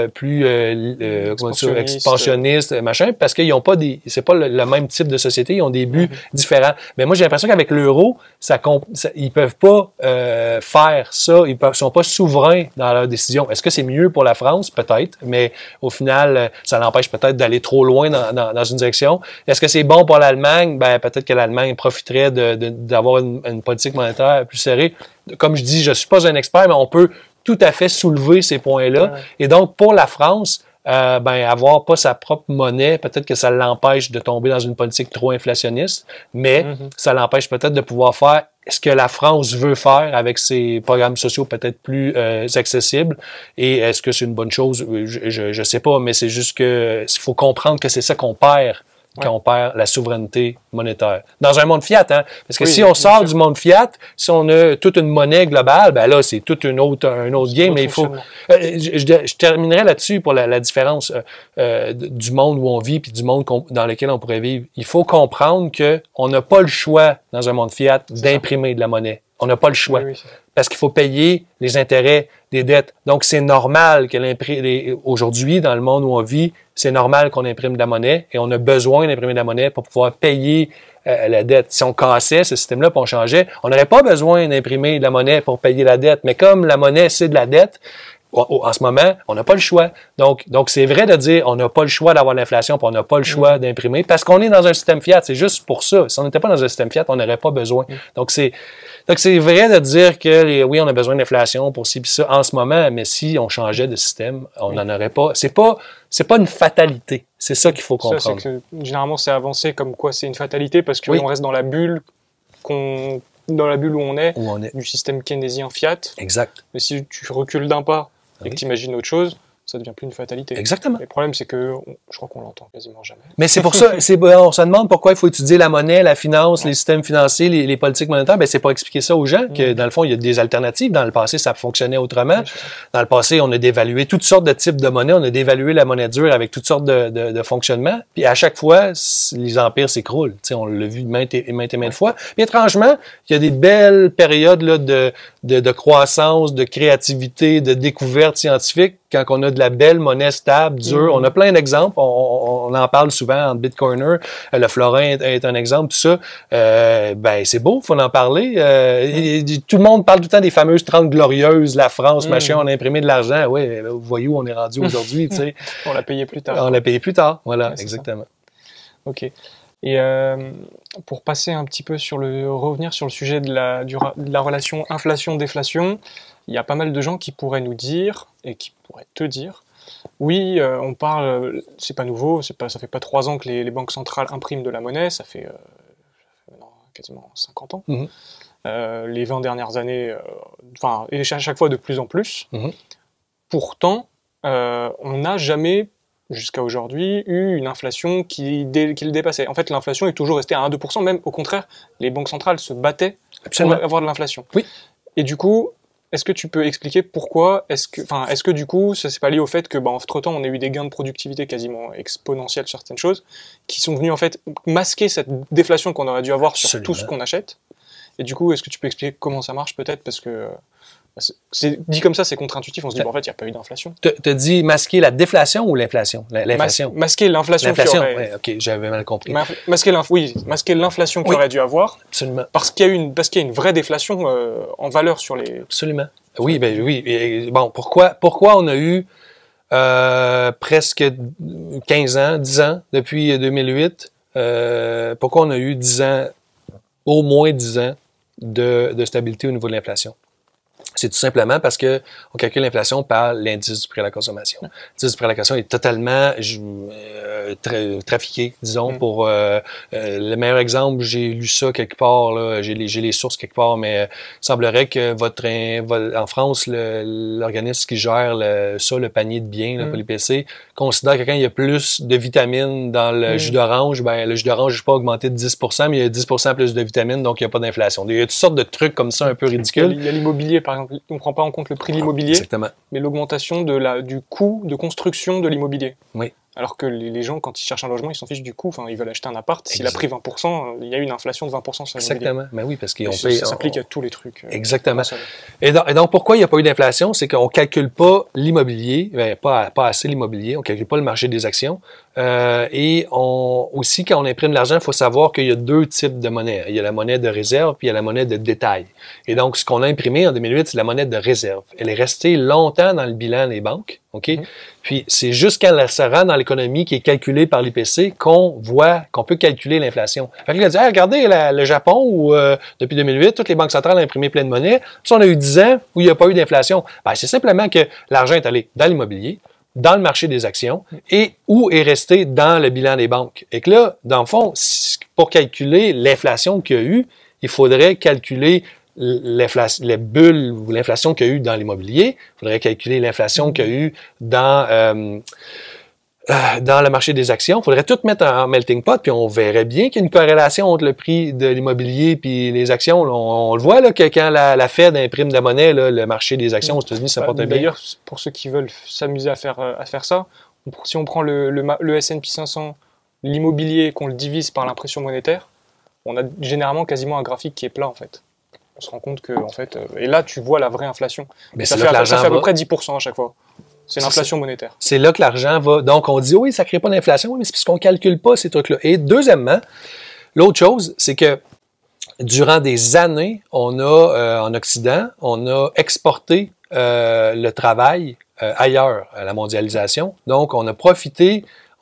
expansionniste, machin, parce qu'ils ont pas c'est pas le même type de société, ils ont des buts différents. Mais moi, j'ai l'impression qu'avec l'euro, ils peuvent pas faire ça, sont pas souverains dans leurs décisions. Est-ce que c'est mieux pour la France? Peut-être, mais au final, ça l'empêche peut-être d'aller trop loin dans une direction. Est-ce que c'est bon pour l'Allemagne? Ben, peut-être que l'Allemagne profiterait d'avoir une politique monétaire plus serrée. Comme je dis, je suis pas un expert, mais on peut tout à fait soulever ces points-là. Et donc, pour la France, avoir pas sa propre monnaie, peut-être que ça l'empêche de tomber dans une politique trop inflationniste, mais ça l'empêche peut-être de pouvoir faire ce que la France veut faire avec ses programmes sociaux peut-être plus accessibles. Et est-ce que c'est une bonne chose? Je sais pas, mais c'est juste que il faut comprendre que c'est ça qu'on perd quand on perd la souveraineté monétaire. Dans un monde fiat, hein? Parce que si on sort du monde fiat, si on a toute une monnaie globale, ben là, c'est toute un autre game, mais il faut... je terminerai là-dessus pour la différence du monde où on vit puis du monde dans lequel on pourrait vivre. Il faut comprendre qu'on n'a pas le choix, dans un monde fiat, d'imprimer de la monnaie. On n'a pas le choix. Oui, parce qu'il faut payer les intérêts des dettes. Donc, c'est normal que aujourd'hui, dans le monde où on vit, c'est normal qu'on imprime de la monnaie et on a besoin d'imprimer de la monnaie pour pouvoir payer la dette. Si on cassait ce système-là et on changeait, on n'aurait pas besoin d'imprimer de la monnaie pour payer la dette. Mais comme la monnaie, c'est de la dette, en ce moment, on n'a pas le choix. Donc c'est vrai de dire on n'a pas le choix d'avoir l'inflation, puis on n'a pas le choix d'imprimer, parce qu'on est dans un système fiat. C'est juste pour ça. Si on n'était pas dans un système fiat, on n'aurait pas besoin. Donc c'est vrai de dire que oui, on a besoin d'inflation pour ci puis ça en ce moment, mais si on changeait de système, on n'en aurait pas. C'est pas une fatalité. C'est ça qu'il faut comprendre. Ça, c'est que, généralement, c'est avancé comme quoi c'est une fatalité parce qu'on reste dans la bulle où on est, du système keynésien fiat. Exact. Mais si tu recules d'un pas et que tu imagines autre chose, ça devient plus une fatalité. Exactement. Le problème, c'est que je crois qu'on l'entend quasiment jamais. Mais c'est pour ça, on se demande pourquoi il faut étudier la monnaie, la finance, les systèmes financiers, les politiques monétaires. Ben, c'est pour expliquer ça aux gens que, dans le fond, il y a des alternatives. Dans le passé, ça fonctionnait autrement. Dans le passé, on a dévalué toutes sortes de types de monnaies. On a dévalué la monnaie dure avec toutes sortes de fonctionnements. Puis à chaque fois, les empires s'écroulent. Tu sais, on l'a vu maintes et maintes fois. Puis étrangement, il y a des belles périodes là, de croissance, de créativité, de découverte scientifique quand on a de la belle monnaie stable, dure. On a plein d'exemples. On en parle souvent en Bitcoiner. Le florin est un exemple, tout ça. Ben, c'est beau, faut en parler. Tout le monde parle tout le temps des fameuses 30 glorieuses, la France, machin, on a imprimé de l'argent. Oui, vous voyez où on est rendu aujourd'hui, tu sais. On l'a payé plus tard. On l'a payé plus tard, voilà, exactement. Ça. OK. Et pour passer un petit peu revenir sur le sujet de la relation inflation-déflation, il y a pas mal de gens qui pourraient nous dire, et qui pourraient te dire, oui, on parle, c'est pas nouveau, ça fait pas 3 ans que les banques centrales impriment de la monnaie, ça fait maintenant quasiment 50 ans. Les 20 dernières années, et à chaque fois de plus en plus. Pourtant, on n'a jamais, jusqu'à aujourd'hui, eu une inflation qui le dépassait. En fait, l'inflation est toujours restée à 1-2%, même au contraire, les banques centrales se battaient pour avoir de l'inflation. Oui. Et du coup, est-ce que tu peux expliquer pourquoi, est-ce que du coup, ça s'est pas lié au fait que, entre-temps, on a eu des gains de productivité quasiment exponentiels sur certaines choses, qui sont venus, en fait, masquer cette déflation qu'on aurait dû avoir sur tout ce qu'on achète. Et du coup, est-ce que tu peux expliquer comment ça marche, peut-être, parce que dit comme ça, c'est contre-intuitif. On se dit, en fait, il n'y a pas eu d'inflation. Tu dis masquer la déflation ou l'inflation? L'inflation. Masquer l'inflation. Oui, OK, j'avais mal compris. Masquer l'inflation qu'il aurait dû avoir. Absolument. Parce qu'il y a une vraie déflation en valeur sur les... Absolument. Oui, ben oui. Et, bon, pourquoi on a eu presque 15 ans, 10 ans depuis 2008? Pourquoi on a eu 10 ans, au moins 10 ans de stabilité au niveau de l'inflation? C'est tout simplement parce que on calcule l'inflation par l'indice du prix à la consommation. L'indice du prix à la consommation est totalement trafiqué, disons, pour le meilleur exemple, j'ai lu ça quelque part, là, j'ai les sources quelque part, mais il semblerait que en France, l'organisme qui gère le panier de biens, là, pour l'IPC, considère que quand il y a plus de vitamines dans le jus d'orange, ben le jus d'orange n'est pas augmenté de 10%, mais il y a 10% plus de vitamines, donc il n'y a pas d'inflation. Il y a toutes sortes de trucs comme ça un peu ridicules. Il y a l'immobilier, par exemple. On ne prend pas en compte le prix de l'immobilier, mais l'augmentation du coût de construction de l'immobilier. Oui. Alors que les gens, quand ils cherchent un logement, ils s'en fichent du coût. Ils veulent acheter un appart. S'il a pris 20%, il y a une inflation de 20% sur l'immobilier. Exactement. Mais oui, parce qu'on paye. Ça s'applique à tous les trucs. Exactement. Et donc, pourquoi il n'y a pas eu d'inflation? C'est qu'on ne calcule pas l'immobilier, pas assez l'immobilier, on ne calcule pas le marché des actions. Et aussi, quand on imprime de l'argent, il faut savoir qu'il y a 2 types de monnaie. Il y a la monnaie de réserve, puis il y a la monnaie de détail. Et donc, ce qu'on a imprimé en 2008, c'est la monnaie de réserve. Elle est restée longtemps dans le bilan des banques. OK? Puis, c'est juste quand elle se rend dans l'économie qui est calculée par l'IPC qu'on peut calculer l'inflation. Fait que là, dit, regardez, le Japon, où depuis 2008, toutes les banques centrales ont imprimé plein de monnaie. Puis, on a eu 10 ans où il n'y a pas eu d'inflation. Ben, c'est simplement que l'argent est allé dans l'immobilier, dans le marché des actions et où est resté dans le bilan des banques. Et que là, dans le fond, pour calculer l'inflation qu'il y a eu, il faudrait calculer les bulles ou l'inflation qu'il y a eu dans l'immobilier. Il faudrait calculer l'inflation qu'il y a eu dans le marché des actions. Il faudrait tout mettre en melting pot, puis on verrait bien qu'il y a une corrélation entre le prix de l'immobilier puis les actions. Là, on le voit là, que quand la Fed imprime de la monnaie, là, le marché des actions aux États-Unis, ça porte bien. D'ailleurs, pour ceux qui veulent s'amuser à faire ça, si on prend le S&P 500, l'immobilier, qu'on le divise par l'impression monétaire, on a généralement quasiment un graphique qui est plat, en fait. on se rend compte que, en fait, et là, tu vois la vraie inflation. Mais ça c'est fait, là que ça l'argent fait à peu va. près 10% à chaque fois. C'est C'est l'inflation monétaire. C'est là que l'argent va. Donc, on dit, oui, ça ne crée pas d'inflation, oui, mais c'est parce qu'on ne calcule pas ces trucs-là. Et deuxièmement, l'autre chose, c'est que durant des années, on a, en Occident, on a exporté le travail ailleurs, à la mondialisation. Donc, on a profité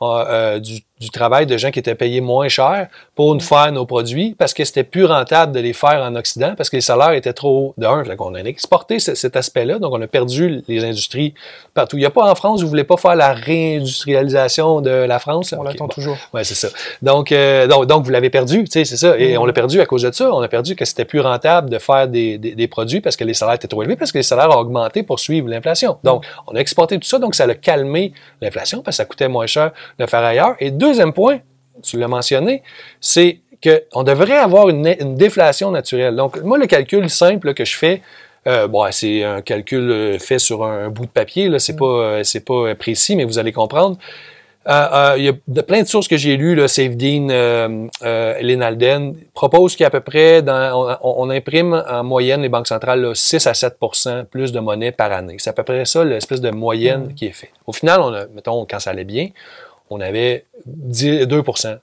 du travail de gens qui étaient payés moins cher pour nous faire nos produits parce que c'était plus rentable de les faire en Occident parce que les salaires étaient trop hauts. D'un, on a exporté cet aspect-là, donc on a perdu les industries partout. Il n'y a pas en France, vous ne voulez pas faire la réindustrialisation de la France? On l'attend toujours. Oui, c'est ça. Donc, vous l'avez perdu, tu sais, c'est ça. Et on l'a perdu à cause de ça. On a perdu que c'était plus rentable de faire des produits parce que les salaires étaient trop élevés, parce que les salaires ont augmenté pour suivre l'inflation. Donc, on a exporté tout ça, donc ça a calmé l'inflation parce que ça coûtait moins cher de faire ailleurs. Et deuxième point, tu l'as mentionné, c'est qu'on devrait avoir une déflation naturelle. Donc, moi, le calcul simple là, que je fais, c'est un calcul fait sur un bout de papier, là, c'est pas précis, mais vous allez comprendre. Il y a plein de sources que j'ai lues, là, Saifedean, Lynn Alden, proposent qu'à peu près, on imprime en moyenne, les banques centrales, là, 6 à 7% plus de monnaie par année. C'est à peu près ça, l'espèce de moyenne qui est fait. Au final, mettons, quand ça allait bien, on avait 2%,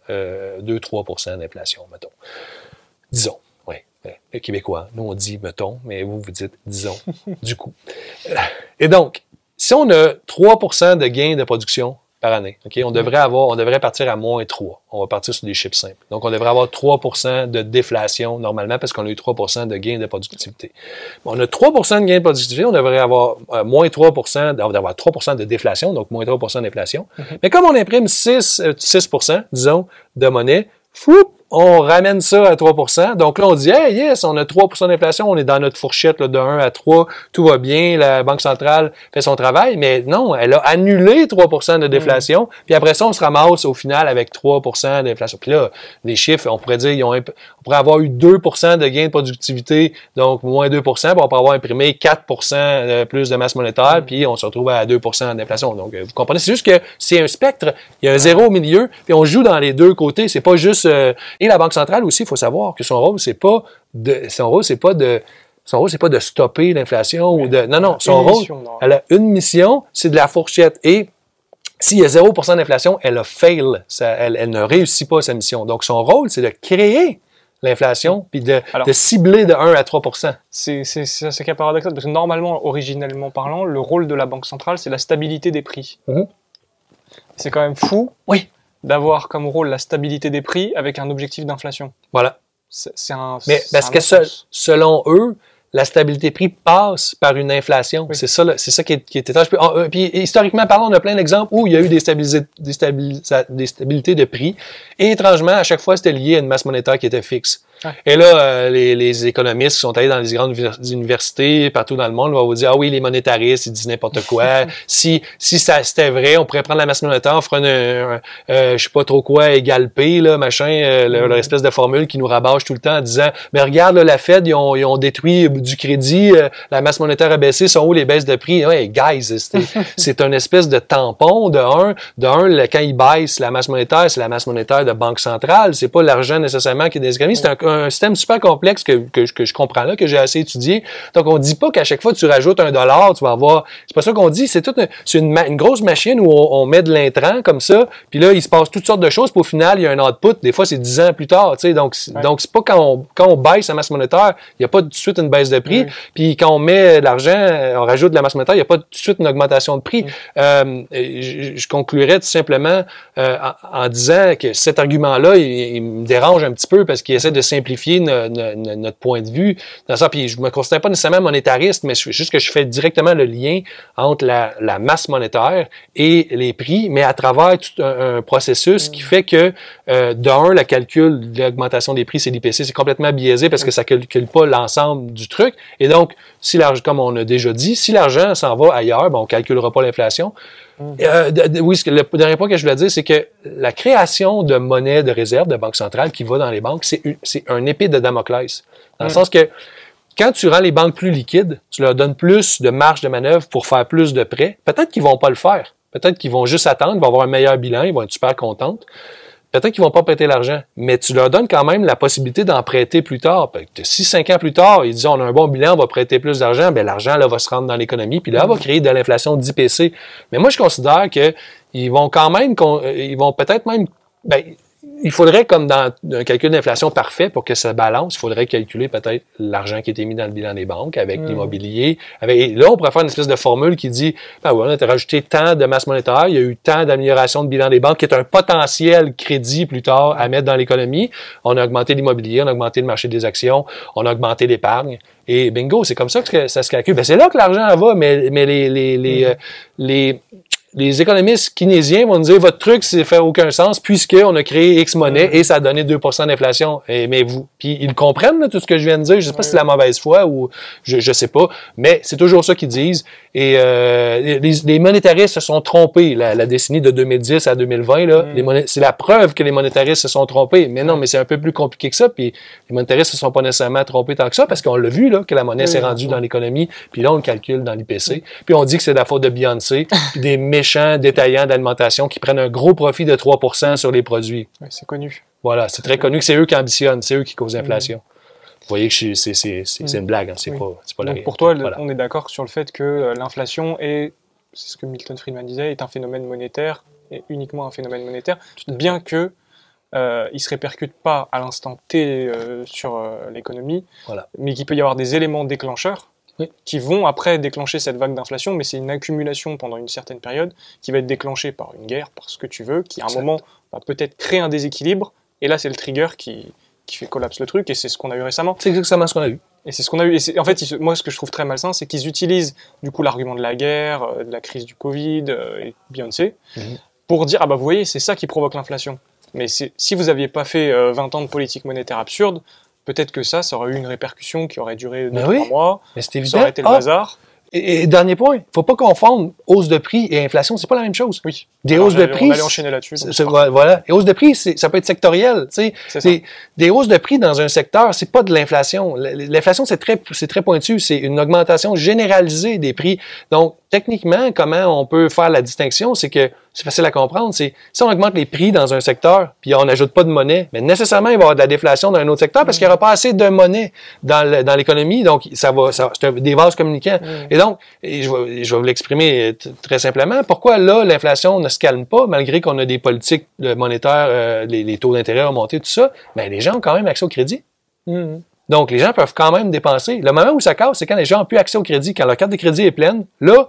2-3% d'inflation, mettons. Disons, oui. Les Québécois, nous on dit mettons, mais vous dites disons, du coup. Et donc, si on a 3% de gain de production par année, OK, on devrait partir à moins 3. On va partir sur des chiffres simples. Donc, on devrait avoir 3% de déflation normalement parce qu'on a eu 3% de gain de productivité. On a 3% de gain de productivité, on devrait avoir moins 3%, d'avoir 3% de déflation, donc moins 3% d'inflation. Mais comme on imprime 6%, disons, de monnaie, on ramène ça à 3%. Donc là, on dit, hey, yes, on a 3% d'inflation, on est dans notre fourchette là, de 1 à 3, tout va bien, la Banque centrale fait son travail, mais non, elle a annulé 3% de déflation, puis après ça, on se ramasse au final avec 3% d'inflation. Puis là, les chiffres, on pourrait dire, on pourrait avoir eu 2% de gain de productivité, donc moins 2%, puis on pourrait avoir imprimé 4% plus de masse monétaire, puis on se retrouve à 2% d'inflation. Donc, vous comprenez, c'est juste que c'est un spectre, il y a un zéro au milieu, puis on joue dans les deux côtés, c'est pas juste... Et la Banque centrale aussi, il faut savoir que son rôle, c'est pas de stopper l'inflation ou de. Non, son rôle, elle a une mission, c'est de la fourchette. Et s'il y a 0% d'inflation, elle a fail. Elle ne réussit pas sa mission. Donc, son rôle, c'est de créer l'inflation puis de cibler de 1 à 3%. C'est qui est paradoxal, parce que normalement, originellement parlant, le rôle de la Banque centrale, c'est la stabilité des prix. C'est quand même fou. Oui. D'avoir comme rôle la stabilité des prix avec un objectif d'inflation. Voilà. Mais parce que selon eux, la stabilité prix passe par une inflation. Oui. C'est ça qui est étrange. Puis historiquement parlant, on a plein d'exemples où il y a eu des stabilités de prix. Et étrangement, à chaque fois, c'était lié à une masse monétaire qui était fixe. Ouais. Et là, les économistes qui sont allés dans les grandes universités partout dans le monde vont vous dire, ah oui, les monétaristes, ils disent n'importe quoi. si c'était vrai, on pourrait prendre la masse monétaire, on ferait je sais pas trop quoi, égal P, là, machin, leur espèce de formule qui nous rabâche tout le temps en disant, mais regarde, là, la Fed, ils ont détruit du crédit, la masse monétaire a baissé, sont où les baisses de prix? Ouais, guys, c'est un espèce de tampon de un, quand ils baissent la masse monétaire, c'est la masse monétaire de banque centrale, c'est pas l'argent nécessairement qui est des économies, c'est un système super complexe que je comprends là, que j'ai assez étudié. Donc, on dit pas qu'à chaque fois que tu rajoutes $1, tu vas avoir... C'est pas ça qu'on dit. C'est une grosse machine où on met de l'intrant comme ça, puis là, il se passe toutes sortes de choses, puis au final, il y a un output. Des fois, c'est 10 ans plus tard, tu sais. Donc, c'est pas quand on baisse la masse monétaire, il n'y a pas tout de suite une baisse de prix. Puis quand on met de l'argent, on rajoute de la masse monétaire, il n'y a pas tout de suite une augmentation de prix. Je conclurais tout simplement en disant que cet argument-là, il me dérange un petit peu parce qu'il essaie de simplifier notre point de vue. Dans ça, puis je me considère pas nécessairement monétariste, mais c'est juste que je fais directement le lien entre la masse monétaire et les prix, mais à travers tout un processus qui fait que, le calcul de l'augmentation des prix, c'est l'IPC, c'est complètement biaisé parce que ça calcule pas l'ensemble du truc. Et donc, comme on a déjà dit, si l'argent s'en va ailleurs, on calculera pas l'inflation. Oui, le dernier point que je voulais dire, c'est que la création de monnaie de réserve de banque centrale qui va dans les banques, c'est un épée de Damoclès. Dans le sens que quand tu rends les banques plus liquides, tu leur donnes plus de marge de manœuvre pour faire plus de prêts. Peut-être qu'ils vont pas le faire. Peut-être qu'ils vont juste attendre, ils vont avoir un meilleur bilan, ils vont être super contents. peut-être qu'ils vont pas prêter l'argent, mais tu leur donnes quand même la possibilité d'en prêter plus tard. Si 5 ans plus tard, ils disent on a un bon bilan, on va prêter plus d'argent, ben l'argent là va se rendre dans l'économie, puis là, va créer de l'inflation d'IPC. Mais moi, je considère que ils vont quand même, ils vont peut-être même, ben, il faudrait, comme dans un calcul d'inflation parfait, pour que ça balance, il faudrait calculer peut-être l'argent qui a été mis dans le bilan des banques avec l'immobilier. Et là, on pourrait faire une espèce de formule qui dit, ben ouais, on a rajouté tant de masse monétaire, il y a eu tant d'amélioration de bilan des banques, qui est un potentiel crédit plus tard à mettre dans l'économie. On a augmenté l'immobilier, on a augmenté le marché des actions, on a augmenté l'épargne. Et bingo, c'est comme ça que ça se calcule. Ben, c'est là que l'argent va, mais les économistes keynésiens vont nous dire votre truc, c'est fait aucun sens puisqu'on a créé X monnaie et ça a donné 2% d'inflation. Mais puis ils comprennent là, tout ce que je viens de dire. Je sais pas si c'est la mauvaise foi ou je sais pas, mais c'est toujours ça qu'ils disent. Et les monétaristes se sont trompés. La décennie de 2010 à 2020, là, c'est la preuve que les monétaristes se sont trompés. Mais non, mais c'est un peu plus compliqué que ça. Puis les monétaristes se sont pas nécessairement trompés tant que ça parce qu'on l'a vu là que la monnaie s'est rendue dans l'économie. Puis là on le calcule dans l'IPC. Puis on dit que c'est de la faute de Beyoncé. Puis des méchants détaillants d'alimentation qui prennent un gros profit de 3% sur les produits. Oui, c'est connu. Voilà, c'est très connu que c'est eux qui ambitionnent, c'est eux qui causent l'inflation. Vous voyez que c'est une blague, hein, c'est pas la réalité. Pour toi, voilà. on est d'accord sur le fait que l'inflation est, c'est ce que Milton Friedman disait, est un phénomène monétaire, et uniquement un phénomène monétaire, bien que il se répercute pas à l'instant T sur l'économie, mais qu'il peut y avoir des éléments déclencheurs qui vont après déclencher cette vague d'inflation, mais c'est une accumulation pendant une certaine période qui va être déclenchée par une guerre, par ce que tu veux, qui à un moment va peut-être créer un déséquilibre, et là c'est le trigger qui fait collapse le truc, et c'est ce qu'on a eu récemment. C'est exactement ce qu'on a eu. Et c'est ce qu'on a eu. Et en fait, moi ce que je trouve très malsain, c'est qu'ils utilisent du coup l'argument de la guerre, de la crise du Covid, et Beyoncé, pour dire, ah bah vous voyez, c'est ça qui provoque l'inflation. Mais si vous n'aviez pas fait 20 ans de politique monétaire absurde, peut-être que ça aurait eu une répercussion qui aurait duré 2-3 mois. Mais c'était évident. Ça aurait été le bazar. Et dernier point, faut pas confondre hausse de prix et inflation, c'est pas la même chose. Oui. Des hausses de prix. On allait enchaîner là-dessus. Voilà. Et hausses de prix, ça peut être sectoriel. Tu sais, des hausses de prix dans un secteur, c'est pas de l'inflation. L'inflation, c'est très pointu. C'est une augmentation généralisée des prix. Donc, techniquement, comment on peut faire la distinction, c'est que c'est facile à comprendre. C'est si on augmente les prix dans un secteur, puis on n'ajoute pas de monnaie, mais nécessairement il va y avoir de la déflation dans un autre secteur parce qu'il n'y aura pas assez de monnaie dans l'économie. Donc, c'est des vases communicants. Et donc, je vais vous l'exprimer très simplement. Pourquoi là, l'inflation ne se calme pas, malgré qu'on a des politiques monétaires, les taux d'intérêt ont monté, tout ça? Ben, les gens ont quand même accès au crédit. Donc, les gens peuvent quand même dépenser. Le moment où ça casse, c'est quand les gens n'ont plus accès au crédit. Quand leur carte de crédit est pleine, là,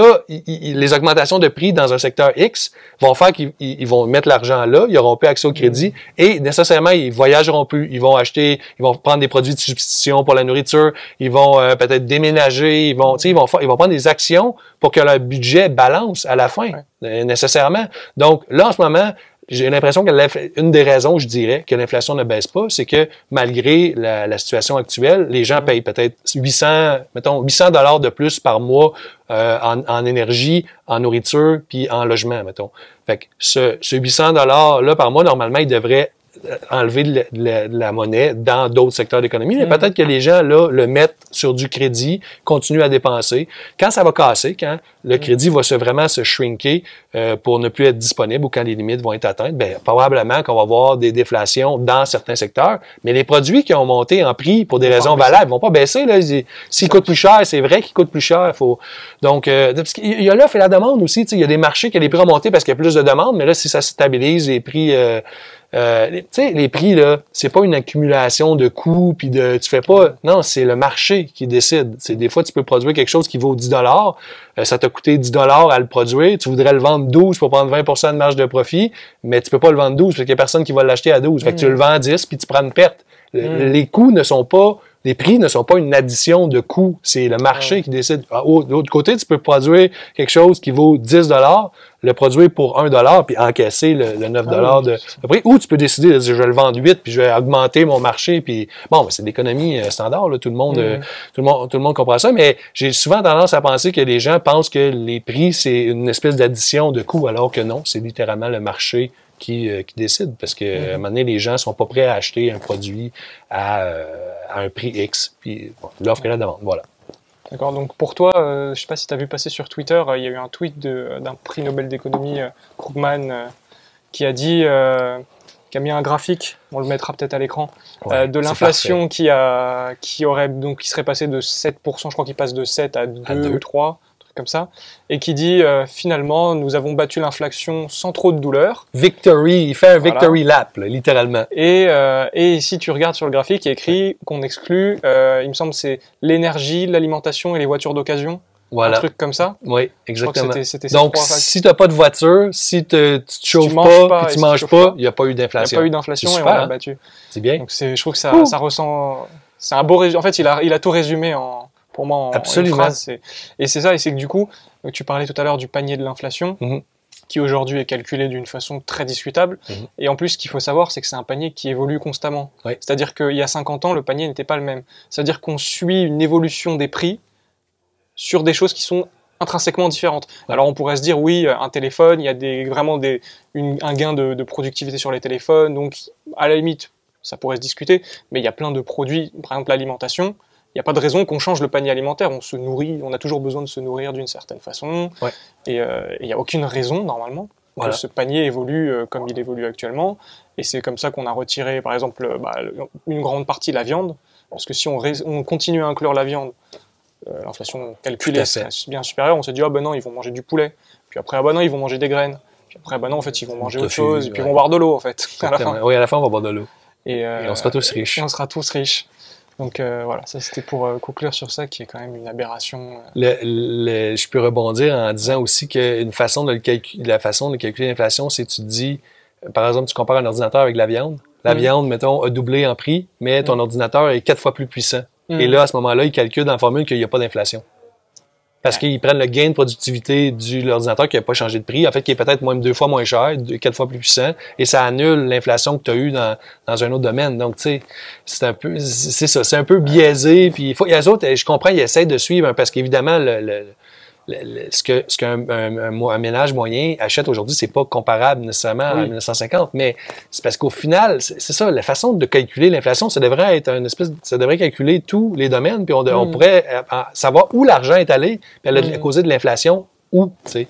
les augmentations de prix dans un secteur X vont faire qu'ils vont mettre l'argent là, ils n'auront plus accès au crédit et nécessairement, ils voyageront plus. Ils vont prendre des produits de substitution pour la nourriture, ils vont peut-être déménager, ils vont prendre des actions pour que leur budget balance à la fin, nécessairement. Donc, là, en ce moment, j'ai l'impression que une des raisons, je dirais, que l'inflation ne baisse pas, c'est que malgré la situation actuelle, les gens payent peut-être 800 $ de plus par mois en énergie, en nourriture, puis en logement, mettons. Fait que ce 800 $ là par mois, normalement, il devrait enlever de la monnaie dans d'autres secteurs d'économie, mais peut-être que les gens, là, le mettent sur du crédit, continuent à dépenser. Quand ça va casser, quand le crédit va vraiment se shrinker pour ne plus être disponible ou quand les limites vont être atteintes, ben probablement qu'on va avoir des déflations dans certains secteurs, mais les produits qui ont monté en prix pour des raisons valables vont pas baisser. Là. S'ils coûtent plus cher, c'est vrai qu'ils coûtent plus cher. Donc, il y a l'offre et la demande aussi. Il y a des marchés que les prix ont monté parce qu'il y a plus de demande, mais là, si ça stabilise, les prix... les prix, là, c'est pas une accumulation de coûts puis tu fais pas, non, c'est le marché qui décide. Des fois, tu peux produire quelque chose qui vaut 10 $, ça t'a coûté 10 $ à le produire, tu voudrais le vendre 12 pour prendre 20% de marge de profit, mais tu peux pas le vendre 12 parce qu'il y a personne qui va l'acheter à 12. Fait que tu le vends 10 puis tu prends une perte. Les coûts les prix ne sont pas une addition de coûts, c'est le marché qui décide. De l'autre côté, tu peux produire quelque chose qui vaut 10 $, le produire pour 1 $ puis encaisser le 9 $ de prix. Ou tu peux décider de dire, je vais le vendre 8 puis je vais augmenter mon marché. Puis bon, c'est l'économie standard, là, tout le monde comprend ça, mais j'ai souvent tendance à penser que les gens pensent que les prix, c'est une espèce d'addition de coûts, alors que non, c'est littéralement le marché qui décide, parce que à un moment donné, les gens sont pas prêts à acheter un produit à un prix X, puis bon, l'offre et la demande, voilà. D'accord, donc pour toi, je sais pas si tu as vu passer sur Twitter, il y a eu un tweet d'un prix Nobel d'économie, Krugman, qui a dit qui a mis un graphique, on le mettra peut-être à l'écran, Ouais, de c'est l'inflation qui serait passé de 7%, je crois qu'il passe de 7 à 2 ou 3, un truc comme ça, et qui dit finalement nous avons battu l'inflation sans trop de douleur. Victory, il fait un victory lap, là, littéralement. Et si tu regardes sur le graphique, il y a écrit qu'on exclut, il me semble, c'est l'énergie, l'alimentation et les voitures d'occasion. Voilà. Un truc comme ça. Oui, exactement. C'était donc, si tu n'as pas de voiture, si tu ne te chauffes pas et tu ne manges pas, il n'y a pas eu d'inflation. Il n'y a pas eu d'inflation et on l'a battu. C'est bien. Donc, je trouve que ça ressent... C'est un beau résumé. En fait, il a tout résumé pour moi en une phrase. Et c'est ça, et c'est que du coup, tu parlais tout à l'heure du panier de l'inflation, qui aujourd'hui est calculé d'une façon très discutable. Et en plus, ce qu'il faut savoir, c'est que c'est un panier qui évolue constamment. Oui. C'est-à-dire qu'il y a 50 ans, le panier n'était pas le même. C'est-à-dire qu'on suit une évolution des prix sur des choses qui sont intrinsèquement différentes. Alors on pourrait se dire, oui, un téléphone, il y a vraiment un gain de productivité sur les téléphones, donc à la limite, ça pourrait se discuter, mais il y a plein de produits, par exemple l'alimentation, il n'y a pas de raison qu'on change le panier alimentaire, on se nourrit, on a toujours besoin de se nourrir d'une certaine façon, et il n'y a aucune raison, normalement, que ce panier évolue comme il évolue actuellement, et c'est comme ça qu'on a retiré, par exemple, une grande partie de la viande, parce que si on continue à inclure la viande, l'inflation calculée serait bien supérieure, on s'est dit, ah ben non, ils vont manger du poulet, puis après, ah ben non, ils vont manger des graines, puis après, ah ben non, en fait, ils vont manger autre chose, et puis ils vont boire de l'eau, en fait. À la fin. Oui, à la fin, on va boire de l'eau. Et on sera tous riches. Et on sera tous riches. Donc voilà, ça c'était pour conclure sur ça, qui est quand même une aberration. Je peux rebondir en disant aussi qu'une la façon de calculer l'inflation, c'est tu te dis, par exemple, tu compares un ordinateur avec la viande. La viande, mettons, a doublé en prix, mais ton ordinateur est 4 fois plus puissant. Et là, à ce moment-là, ils calculent dans la formule qu'il n'y a pas d'inflation. Parce qu'ils prennent le gain de productivité de l'ordinateur qui n'a pas changé de prix, en fait, qui est peut-être 2 fois moins cher, 4 fois plus puissant, et ça annule l'inflation que tu as eue dans un autre domaine. Donc, tu sais, c'est un peu biaisé. Puis, les autres, je comprends, ils essaient de suivre, parce qu'évidemment, ce qu'un ménage moyen achète aujourd'hui, c'est pas comparable nécessairement à 1950, mais c'est parce qu'au final, c'est ça, la façon de calculer l'inflation, ça devrait calculer tous les domaines, puis on pourrait savoir où l'argent est allé, puis elle a causé de l'inflation où, tu sais.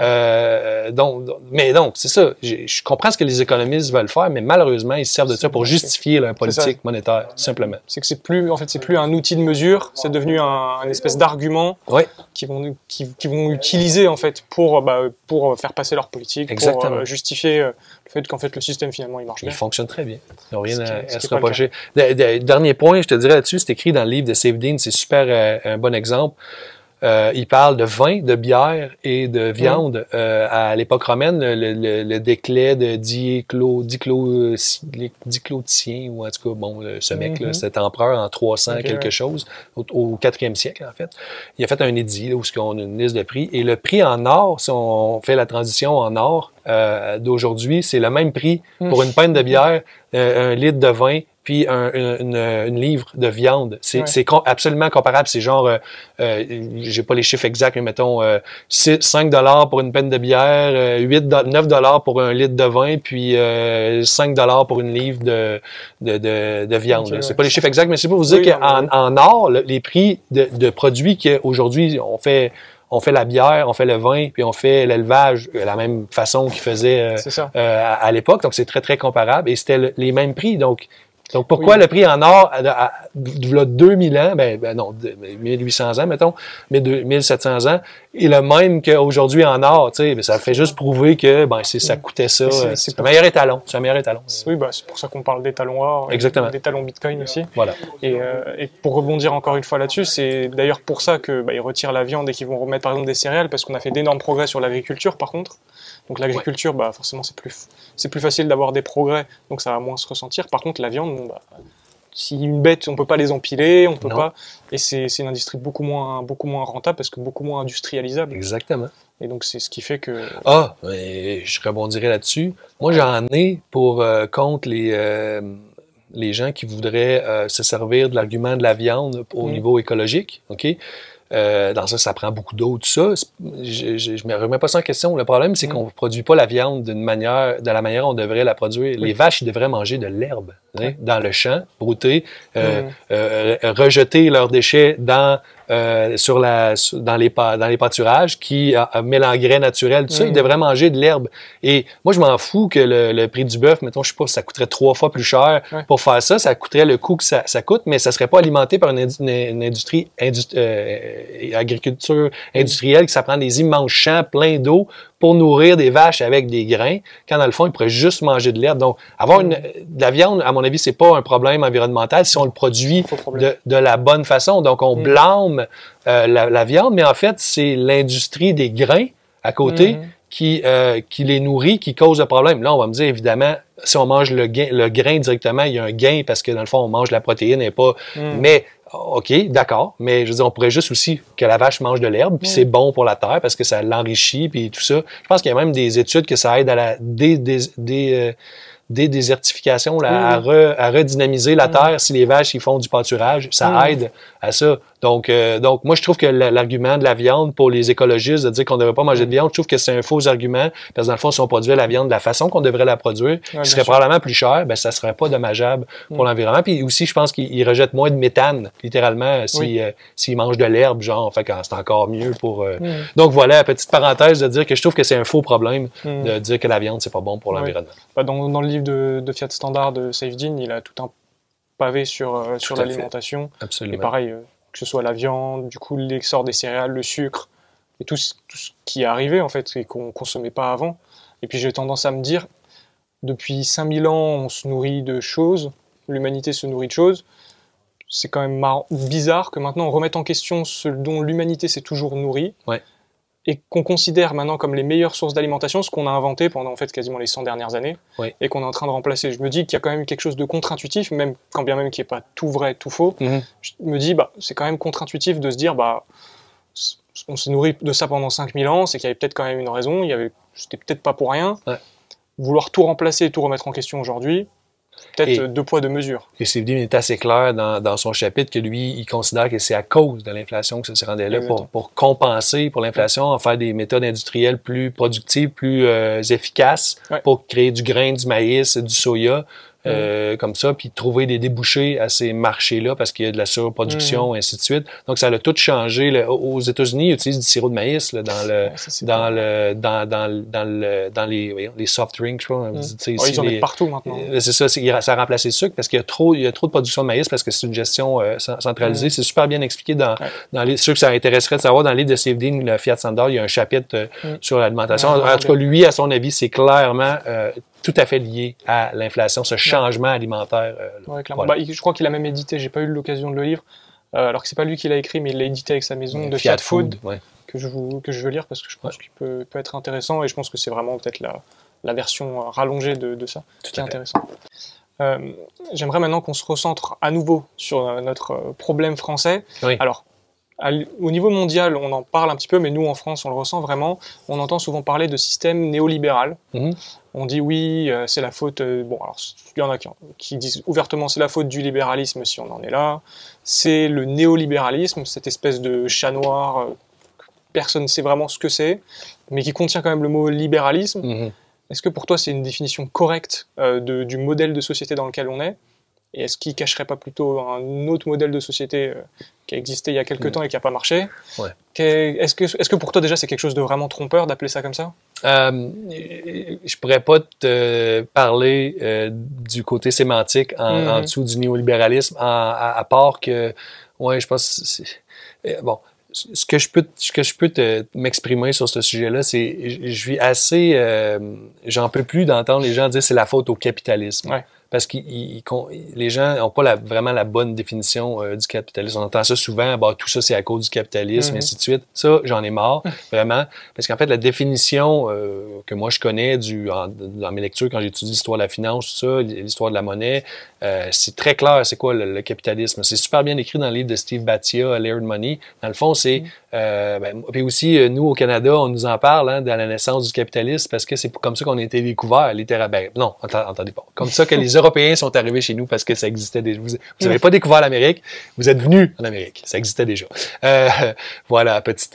Mais donc, c'est ça. Je comprends ce que les économistes veulent faire, mais malheureusement, ils se servent de ça pour justifier leur politique monétaire, tout simplement. C'est que c'est plus un outil de mesure, c'est devenu un espèce d'argument qu'ils vont utiliser, en fait, pour faire passer leur politique, pour justifier le fait qu'en fait, le système, finalement, il marche bien. Il fonctionne très bien. Ils n'ont rien à se reprocher. Dernier point, je te dirais là-dessus, c'est écrit dans le livre de Save Dean, c'est super un bon exemple. Il parle de vin, de bière et de viande. À l'époque romaine, le déclet de Dioclétien, ou en tout cas, bon, ce mec-là, cet empereur en 300 quelque chose, au 4e siècle, en fait. Il a fait un édit, là, où on a une liste de prix. Et le prix en or, si on fait la transition en or d'aujourd'hui, c'est le même prix pour une pinte de bière, un litre de vin, puis une livre de viande. C'est absolument comparable. C'est genre, j'ai pas les chiffres exacts, mais mettons 5 $ pour une pinte de bière, 9 $ pour un litre de vin, puis 5 $ pour une livre de viande. Okay, c'est pas les chiffres exacts, mais c'est pour vous dire qu'en or, les prix de produits qu'aujourd'hui on fait la bière, on fait le vin, puis on fait l'élevage de la même façon qu'ils faisaient à l'époque. Donc, c'est très, très comparable. Et c'était les mêmes prix. Donc pourquoi le prix en or, il y a 2000 ans, non, 1800 ans, mettons, 1700 ans, est le même qu'aujourd'hui en or, tu sais, ça fait juste prouver que, ça coûtait ça. C'est un meilleur étalon. C'est un meilleur étalon. Oui, c'est pour ça qu'on parle d'étalons or. Exactement. Des talons Bitcoin aussi. Voilà. Et pour rebondir encore une fois là-dessus, c'est d'ailleurs pour ça que, ils retirent la viande et qu'ils vont remettre par exemple des céréales, parce qu'on a fait d'énormes progrès sur l'agriculture, par contre. Donc l'agriculture, forcément, c'est plus facile d'avoir des progrès, donc ça va moins se ressentir. Par contre, la viande, si une bête, on peut pas les empiler, on peut pas, et c'est une industrie beaucoup moins rentable parce que beaucoup moins industrialisable. Exactement. Et donc c'est ce qui fait que. Je rebondirai là-dessus. Moi, j'en ai pour contre les gens qui voudraient se servir de l'argument de la viande au niveau écologique, ok. Dans ça prend beaucoup d'eau, tout ça. Je me remets pas ça en question. Le problème, c'est qu'on ne produit pas la viande de la manière dont on devrait la produire. Les vaches, ils devraient manger de l'herbe dans le champ, brouter, rejeter leurs déchets dans dans les pâturages, qui met l'engrais naturel, tout ça, il devrait manger de l'herbe. Et moi, je m'en fous que le prix du bœuf, mettons, je sais pas, ça coûterait 3 fois plus cher pour faire ça. Ça coûterait le coût que ça coûte, mais ça serait pas alimenté par une industrie, agriculture industrielle, que ça prend des immenses champs pleins d'eau pour nourrir des vaches avec des grains, quand dans le fond, ils pourraient juste manger de l'herbe. Donc, avoir de la viande, à mon avis, c'est pas un problème environnemental si on le produit de la bonne façon. Donc, on blâme la viande, mais en fait, c'est l'industrie des grains à côté qui les nourrit, qui cause le problème. Là, on va me dire, évidemment, si on mange le grain directement, il y a un gain parce que, dans le fond, on mange la protéine et pas... Mais OK, d'accord, mais je veux dire, on pourrait juste aussi que la vache mange de l'herbe, puis c'est bon pour la terre parce que ça l'enrichit, puis tout ça. Je pense qu'il y a même des études que ça aide à la désertification, à redynamiser la terre. Si les vaches ils font du pâturage, ça aide à ça. Donc, moi, je trouve que l'argument de la viande pour les écologistes de dire qu'on ne devrait pas manger de viande, je trouve que c'est un faux argument. Parce que dans le fond, si on produisait la viande de la façon qu'on devrait la produire, qui serait probablement plus cher, ben, ça serait pas dommageable pour l'environnement. Puis aussi, je pense qu'ils rejettent moins de méthane, littéralement, s'ils mangent de l'herbe, genre, fait que c'est encore mieux pour... Donc voilà, petite parenthèse de dire que je trouve que c'est un faux problème de dire que la viande, c'est pas bon pour l'environnement. Bah, dans le livre de Fiat Standard de Saifedean, il a tout un pavé sur l'alimentation. Absolument. Et pareil, que ce soit la viande, du coup l'essor des céréales, le sucre, et tout ce qui est arrivé en fait, et qu'on consommait pas avant. Et puis j'ai tendance à me dire, depuis 5000 ans, on se nourrit de choses, l'humanité se nourrit de choses, c'est quand même bizarre que maintenant on remette en question ce dont l'humanité s'est toujours nourrie, et qu'on considère maintenant comme les meilleures sources d'alimentation, ce qu'on a inventé pendant en fait quasiment les 100 dernières années, et qu'on est en train de remplacer. Je me dis qu'il y a quand même quelque chose de contre-intuitif, même quand bien même qui n'est pas tout vrai, tout faux. Je me dis, c'est quand même contre-intuitif de se dire, on s'est nourri de ça pendant 5000 ans, c'est qu'il y avait peut-être quand même une raison, c'était peut-être pas pour rien. Vouloir tout remplacer et tout remettre en question aujourd'hui, peut-être deux poids, deux mesures. Et Saifedean est assez clair dans son chapitre que lui, il considère que c'est à cause de l'inflation que ça s'est rendu là, pour compenser pour l'inflation, en faire des méthodes industrielles plus productives, plus efficaces, pour créer du grain, du maïs, du soya, comme ça, puis trouver des débouchés à ces marchés-là parce qu'il y a de la surproduction, et ainsi de suite. Donc, ça a tout changé. Aux États-Unis, ils utilisent du sirop de maïs là, dans les soft drinks, je crois. Ils en mettent partout maintenant. C'est ça, ça a remplacé le sucre parce qu'il y a trop de production de maïs parce que c'est une gestion centralisée. C'est super bien expliqué dans les... Ceux que ça intéresserait de savoir, dans le livre de Saifedean, le Fiat Standard, il y a un chapitre sur l'alimentation. En tout cas, lui, à son avis, c'est clairement tout à fait lié à l'inflation, ce changement alimentaire. Clairement. Voilà. Je crois qu'il a même édité, j'ai pas eu l'occasion de le lire, alors que c'est pas lui qui l'a écrit, mais il l'a édité avec sa maison de Fiat Food, que je veux lire parce que je pense qu'il peut être intéressant, et je pense que c'est vraiment peut-être la version rallongée de ça, qui est intéressant. J'aimerais maintenant qu'on se recentre à nouveau sur notre problème français. Alors, au niveau mondial, on en parle un petit peu, mais nous, en France, on le ressent vraiment. On entend souvent parler de système néolibéral. On dit oui, c'est la faute... alors, il y en a qui disent ouvertement c'est la faute du libéralisme si on en est là. C'est le néolibéralisme, cette espèce de chat noir, personne ne sait vraiment ce que c'est, mais qui contient quand même le mot libéralisme. Est-ce que pour toi, c'est une définition correcte du modèle de société dans lequel on est ? Et est-ce qu'il ne cacherait pas plutôt un autre modèle de société qui a existé il y a quelques temps et qui n'a pas marché ? Est-ce que pour toi, déjà, c'est quelque chose de vraiment trompeur d'appeler ça comme ça ? Je pourrais pas te parler du côté sémantique en dessous du néolibéralisme, à part que, je pense bon. Ce que je peux m'exprimer sur ce sujet-là, c'est je suis assez... j'en peux plus d'entendre les gens dire c'est la faute au capitalisme. Parce que les gens n'ont pas vraiment la bonne définition du capitalisme. On entend ça souvent, tout ça c'est à cause du capitalisme, et ainsi de suite. Ça, j'en ai marre, vraiment. Parce qu'en fait, la définition que moi je connais dans mes lectures, quand j'étudie l'histoire de la finance, tout ça, l'histoire de la monnaie, c'est très clair c'est quoi le capitalisme. C'est super bien écrit dans le livre de Steve Battia, Layered Money. Dans le fond, c'est Puis aussi, nous, au Canada, on nous en parle hein, dans la naissance du capitalisme parce que c'est comme ça qu'on a été découverts, littéralement. Non, attendez pas. Comme ça que les Européens sont arrivés chez nous parce que ça existait déjà. Vous n'avez pas découvert l'Amérique, vous êtes venus en Amérique. Ça existait déjà. Voilà, petite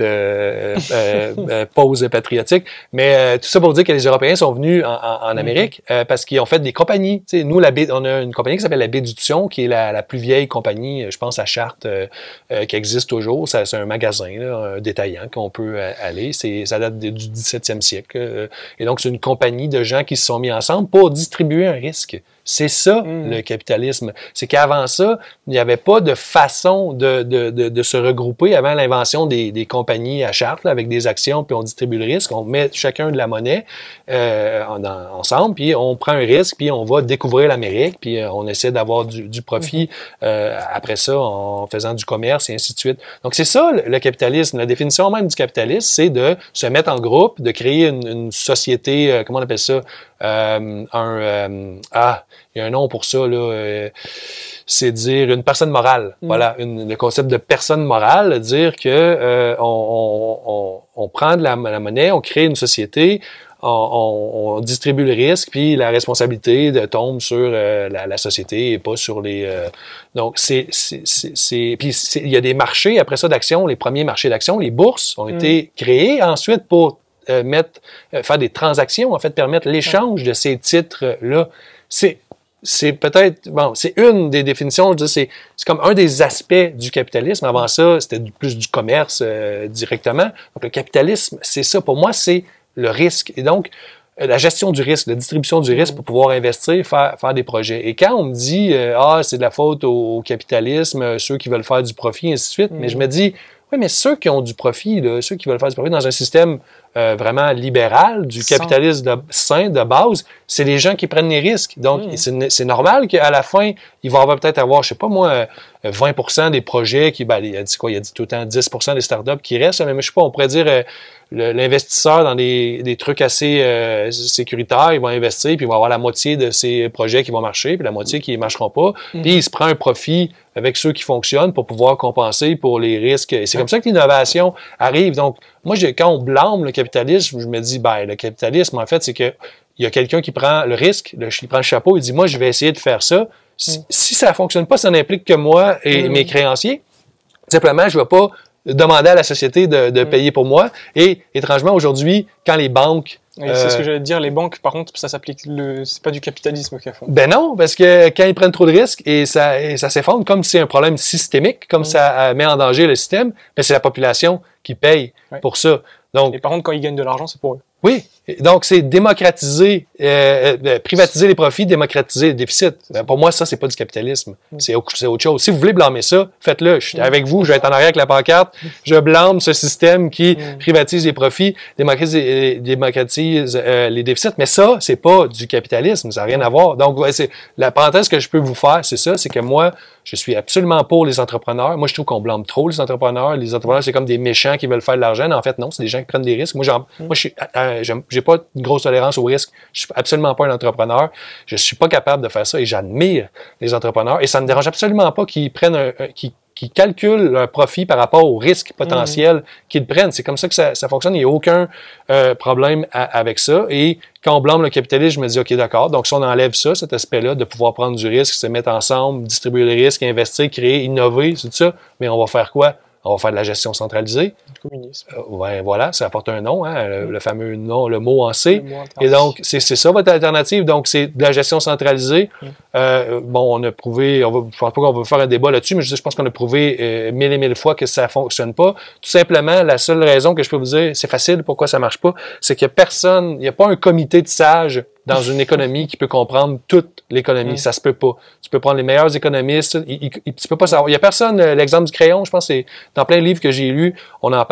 pause patriotique. Mais tout ça pour dire que les Européens sont venus en Amérique parce qu'ils ont fait des compagnies. T'sais, nous, on a une compagnie qui s'appelle la Baie du Thion, qui est la plus vieille compagnie, je pense, à Chartres, qui existe toujours. C'est un magasin, là, un détaillant qu'on peut aller. Ça date du 17e siècle. Et donc, c'est une compagnie de gens qui se sont mis ensemble pour distribuer un risque. C'est ça, le capitalisme. C'est qu'avant ça, il n'y avait pas de façon de se regrouper avant l'invention des compagnies à Chartres, là, avec des actions, puis on distribue le risque. On met chacun de la monnaie ensemble, puis on prend un risque, puis on va découvrir l'Amérique, puis on essaie d'avoir du profit après ça en faisant du commerce et ainsi de suite. Donc, c'est ça, le capitalisme. La définition même du capitalisme, c'est de se mettre en groupe, de créer une société, comment on appelle ça? Il y a un nom pour ça, là. C'est dire une personne morale. Voilà, le concept de personne morale, dire que on prend de la monnaie, on crée une société, on distribue le risque, puis la responsabilité tombe sur la société et pas sur les. Donc puis il y a des marchés après ça d'actions, les premiers marchés d'actions, les bourses ont été créés ensuite pour faire des transactions, en fait, permettre l'échange de ces titres-là. C'est peut-être, c'est une des définitions, je veux dire, c'est comme un des aspects du capitalisme. Avant ça, c'était plus du commerce directement. Donc, le capitalisme, c'est ça. Pour moi, c'est le risque. Et donc, la gestion du risque, la distribution du risque pour pouvoir investir, faire des projets. Et quand on me dit, c'est de la faute au capitalisme, ceux qui veulent faire du profit, et ainsi de suite, mais je me dis, oui, mais ceux qui ont du profit, là, ceux qui veulent faire du profit dans un système vraiment libéral, du capitalisme sain de base, c'est les gens qui prennent les risques. Donc, c'est normal qu'à la fin, il va peut-être avoir, je sais pas moi, 20% des projets qui, il a dit quoi? Il a dit tout le temps 10% des startups qui restent, mais je sais pas, on pourrait dire l'investisseur dans des trucs assez sécuritaires, il va investir, puis il va avoir la moitié de ses projets qui vont marcher, puis la moitié qui ne marcheront pas, puis il se prend un profit avec ceux qui fonctionnent pour pouvoir compenser pour les risques. Et c'est comme ça que l'innovation arrive. Donc, moi, quand on blâme le capitalisme, je me dis, le capitalisme, en fait, c'est que il y a quelqu'un qui prend le risque, il prend le chapeau, il dit, moi, je vais essayer de faire ça. Si ça fonctionne pas, ça n'implique que moi et mes créanciers. Simplement, je vais pas demander à la société de payer pour moi. Et étrangement, aujourd'hui, quand les banques... Oui, c'est ce que j'allais te dire, les banques, par contre, ça s'applique, c'est pas du capitalisme qu'elles font. Ben non, parce que quand ils prennent trop de risques et ça s'effondre, comme c'est un problème systémique, comme ça met en danger le système, ben c'est la population qui paye pour ça. Donc, et par contre, quand ils gagnent de l'argent, c'est pour eux. Oui, donc c'est démocratiser, privatiser les profits, démocratiser les déficits. Ben, pour moi, ça, c'est pas du capitalisme. C'est autre chose. Si vous voulez blâmer ça, faites-le. Je suis avec vous, je vais être en arrière avec la pancarte. Je blâme ce système qui privatise les profits, démocratise les déficits. Mais ça, c'est pas du capitalisme. Ça n'a rien à voir. Donc, c'est la parenthèse que je peux vous faire, c'est ça, c'est que moi, je suis absolument pour les entrepreneurs. Moi, je trouve qu'on blâme trop les entrepreneurs. Les entrepreneurs, c'est comme des méchants qui veulent faire de l'argent. En fait, non, c'est des gens qui prennent des risques. Moi, j'ai pas une grosse tolérance au risque. Je suis absolument pas un entrepreneur. Je suis pas capable de faire ça et j'admire les entrepreneurs. Et ça me dérange absolument pas qu'ils prennent qui calculent leur profit par rapport au risque potentiel qu'ils prennent. C'est comme ça que ça fonctionne. Il n'y a aucun problème avec ça. Et quand on blâme le capitalisme, je me dis, OK, d'accord. Donc, si on enlève ça, cet aspect-là, de pouvoir prendre du risque, se mettre ensemble, distribuer le risque, investir, créer, innover, c'est tout ça. Mais on va faire quoi? On va faire de la gestion centralisée. Le communisme. Voilà, ça apporte un nom, hein, le fameux nom, le mot en C. Et donc, c'est ça votre alternative. Donc, c'est de la gestion centralisée. On a prouvé, je pense pas qu'on va faire un débat là-dessus, mais je pense qu'on a prouvé mille et mille fois que ça fonctionne pas. Tout simplement, la seule raison que je peux vous dire, c'est facile, pourquoi ça marche pas, c'est qu'il y a personne, il n'y a pas un comité de sages dans une économie qui peut comprendre toute l'économie. Ça se peut pas. Tu peux prendre les meilleurs économistes, tu peux pas savoir. Il y a personne, l'exemple du crayon, je pense que c'est dans plein de livres que j'ai lus, on en parle.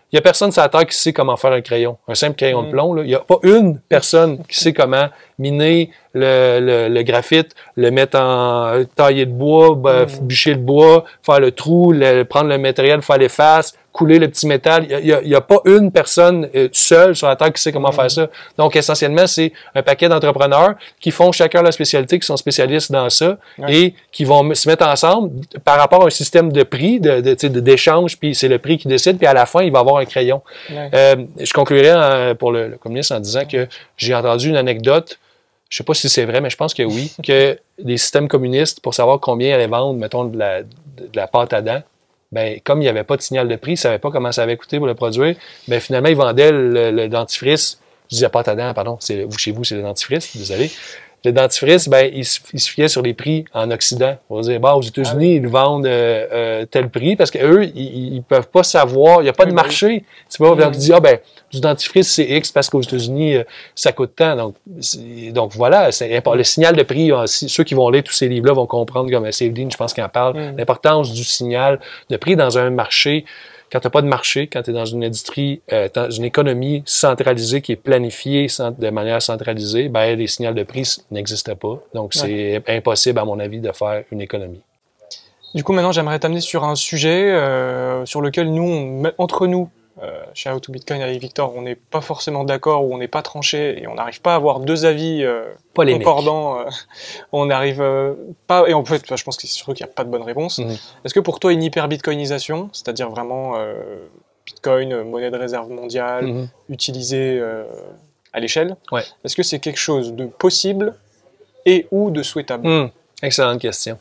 il y a personne sur la Terre qui sait comment faire un crayon, un simple crayon de plomb. Là. Il n'y a pas une personne qui sait comment miner le graphite, le mettre en tailler de bois, bûcher le bois, faire le trou, prendre le matériel, faire les faces, couler le petit métal. Il y a pas une personne seule sur la Terre qui sait comment faire ça. Donc, essentiellement, c'est un paquet d'entrepreneurs qui font chacun leur spécialité, qui sont spécialistes dans ça et qui vont se mettre ensemble par rapport à un système de prix, d'échange, puis c'est le prix qui décide, puis à la fin, il va y avoir un crayon. Je conclurai pour le communiste en disant que j'ai entendu une anecdote, je sais pas si c'est vrai, mais je pense que oui, que les systèmes communistes, pour savoir combien ils allaient vendre, mettons, de la pâte à dents, ben, comme il n'y avait pas de signal de prix, ils ne savaient pas comment ça avait coûté pour le produire, ben, finalement, ils vendaient le dentifrice. Je disais pâte à dents, pardon, chez vous, c'est le dentifrice, désolé. Le dentifrice, ben, il se fiait sur les prix en Occident. On va dire, bah, aux États-Unis, ils vendent tel prix parce qu'eux, ils peuvent pas savoir, il n'y a pas de marché. C'est pas, on dit, ah, ben, du dentifrice, c'est X parce qu'aux États-Unis, ça coûte tant. Donc voilà, le signal de prix, ceux qui vont lire tous ces livres-là vont comprendre, comme Saveline, je pense qu'il en parle, l'importance du signal de prix dans un marché. Quand tu n'as pas de marché, quand tu es dans une industrie, dans une économie centralisée qui est planifiée de manière centralisée, ben, les signaux de prix n'existent pas. Donc, c'est impossible, à mon avis, de faire une économie. Du coup, maintenant, j'aimerais t'amener sur un sujet sur lequel nous, entre nous, chez How to Bitcoin avec Victor, on n'est pas forcément d'accord ou on n'est pas tranché et on n'arrive pas à avoir deux avis concordants. On n'arrive pas... Et en fait, je pense que c'est sûr qu'il n'y a pas de bonne réponse. Est-ce que pour toi, une hyper-bitcoinisation, c'est-à-dire vraiment Bitcoin, monnaie de réserve mondiale, utilisée à l'échelle, est-ce que c'est quelque chose de possible et ou de souhaitable? Excellente question.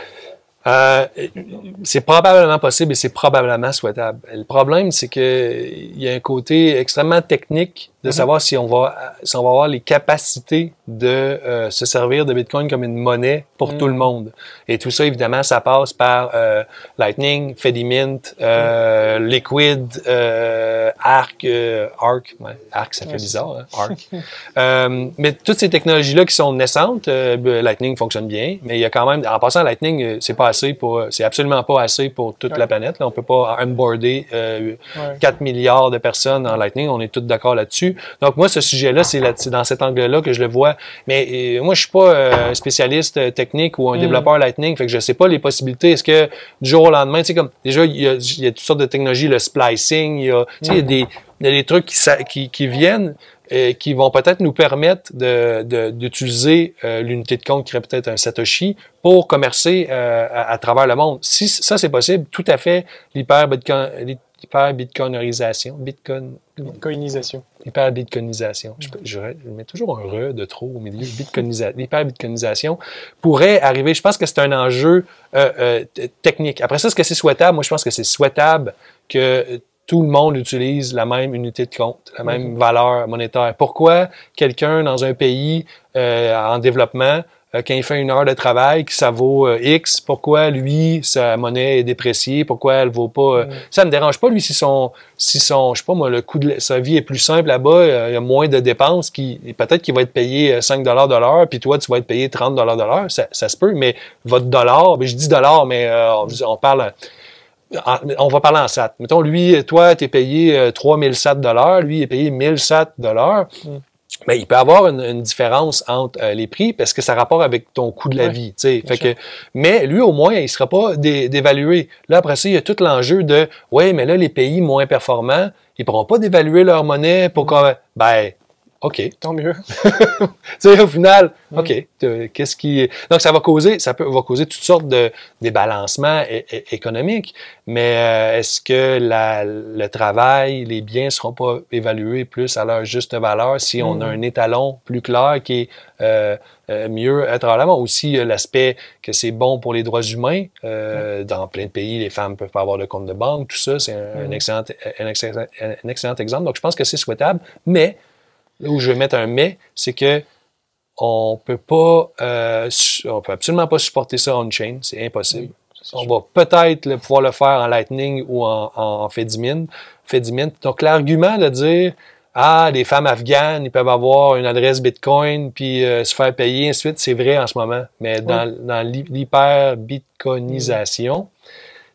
C'est probablement possible et c'est probablement souhaitable. Le problème, c'est que il y a un côté extrêmement technique de savoir si on va avoir les capacités de se servir de Bitcoin comme une monnaie pour tout le monde. Et tout ça, évidemment, ça passe par Lightning, Fedimint, Liquid, Arc, Arc, ça fait bizarre, hein? Arc. Mais toutes ces technologies-là qui sont naissantes, Lightning fonctionne bien, mais il y a quand même, en passant, Lightning, c'est absolument pas assez pour toute la planète. Là. On peut pas onboarder 4 milliards de personnes en Lightning. On est tous d'accord là-dessus. Donc, moi, ce sujet-là, c'est dans cet angle-là que je le vois. Mais moi, je suis pas un spécialiste technique ou un développeur Lightning. Fait que je sais pas les possibilités. Est-ce que du jour au lendemain, tu sais, comme, déjà, il y a toutes sortes de technologies, le splicing, il y a des trucs qui viennent, qui vont peut-être nous permettre d'utiliser l'unité de compte qui serait peut-être un Satoshi pour commercer à travers le monde. Si ça, c'est possible, tout à fait, l'hyper-bitcoinisation. Hyper-bitcoinisation. Je mets toujours un « re » de trop au milieu. L'hyper-bitcoinisation pourrait arriver. Je pense que c'est un enjeu technique. Après ça, est-ce que c'est souhaitable? Moi, je pense que c'est souhaitable que tout le monde utilise la même unité de compte, la même valeur monétaire. Pourquoi quelqu'un dans un pays en développement, quand il fait une heure de travail, que ça vaut X, pourquoi lui, sa monnaie est dépréciée, pourquoi elle vaut pas... Ça me dérange pas, lui, si son je sais pas moi, le coût de sa vie est plus simple là-bas, il y a moins de dépenses, peut-être qu'il va être payé 5 $ de l'heure, puis toi, tu vas être payé 30 $ de l'heure, ça se peut, mais votre dollar, je dis dollar, mais on parle... On va parler en SAT. Mettons, lui, toi, t'es payé 3000 SAT de l'heure, lui, il est payé 1000 SAT de l'heure. Mais il peut y avoir une différence entre les prix parce que ça a rapport avec ton coût de la vie. Fait que, mais lui, au moins, il ne sera pas dévalué. Là, après ça, il y a tout l'enjeu de « Ouais, mais là, les pays moins performants, ils ne pourront pas dévaluer leur monnaie pour qu'on... » Ben, OK. Tant mieux. Tu sais, au final, OK. Qu'est-ce qui... Donc, ça va causer toutes sortes de débalancements économiques. Mais est-ce que le travail, les biens ne seront pas évalués plus à leur juste valeur si on a un étalon plus clair qui est mieux à travers l'avant? Aussi, l'aspect que c'est bon pour les droits humains. Dans plein de pays, les femmes peuvent pas avoir de compte de banque. Tout ça, c'est un excellent exemple. Donc, je pense que c'est souhaitable. Mais là où je vais mettre un mais, c'est que on peut absolument pas supporter ça on-chain, c'est impossible. On va peut-être pouvoir le faire en Lightning ou en Fedimint. Donc l'argument de dire les femmes afghanes, ils peuvent avoir une adresse Bitcoin puis se faire payer, ainsi de suite, c'est vrai en ce moment. Mais dans l'hyper-bitcoinisation,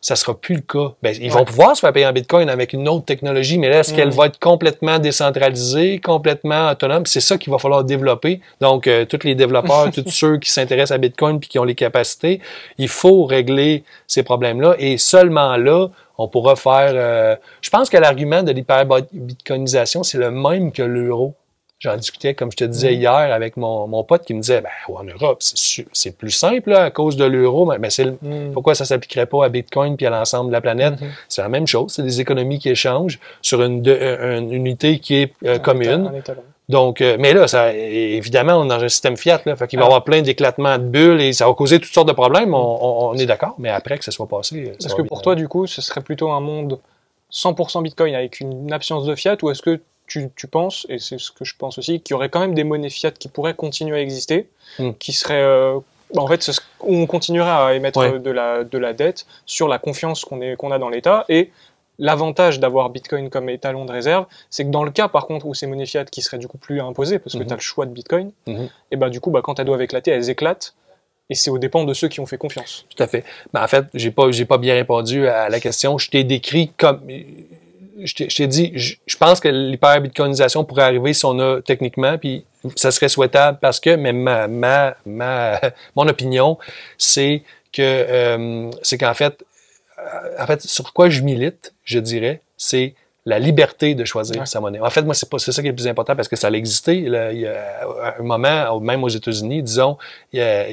ça sera plus le cas. Ben, ils vont pouvoir se faire payer en Bitcoin avec une autre technologie, mais là, est-ce qu'elle va être complètement décentralisée, complètement autonome? C'est ça qu'il va falloir développer. Donc, tous les développeurs, tous ceux qui s'intéressent à Bitcoin puis qui ont les capacités, il faut régler ces problèmes-là. Et seulement là, on pourra faire... je pense que l'argument de l'hyper-bitcoinisation, c'est le même que l'euro. J'en discutais, comme je te disais hier, avec mon pote qui me disait, ben, en Europe, c'est plus simple, là, à cause de l'euro, mais pourquoi ça s'appliquerait pas à Bitcoin puis à l'ensemble de la planète? C'est la même chose. C'est des économies qui échangent sur une unité qui est commune. Donc, mais là, évidemment, on est dans un système fiat, là. Fait qu'il va y avoir plein d'éclatements de bulles et ça va causer toutes sortes de problèmes. On est d'accord, mais après que ça soit passé. Est-ce que pour toi, du coup, ce serait plutôt un monde 100% Bitcoin avec une absence de fiat, ou est-ce que tu penses, et c'est ce que je pense aussi, qu'il y aurait quand même des monnaies fiat qui pourraient continuer à exister, qui seraient, en fait, où on continuerait à émettre de la dette sur la confiance qu'on a dans l'État, et l'avantage d'avoir Bitcoin comme étalon de réserve, c'est que dans le cas, par contre, où ces monnaies fiat qui seraient du coup plus imposées, parce que tu as le choix de Bitcoin, et bah du coup, quand elles doivent éclater, elles éclatent, et c'est aux dépens de ceux qui ont fait confiance. Tout à fait. Mais en fait, j'ai pas bien répondu à la question. Je t'ai décrit comme... Je t'ai dit, je pense que l'hyper-bitcoinisation pourrait arriver si on a techniquement, puis ça serait souhaitable parce que, mais mon opinion, c'est qu'en fait, sur quoi je milite, je dirais, c'est la liberté de choisir sa monnaie. En fait, moi, c'est ça qui est le plus important parce que ça a existé. Il y a un moment, même aux États-Unis, disons, ça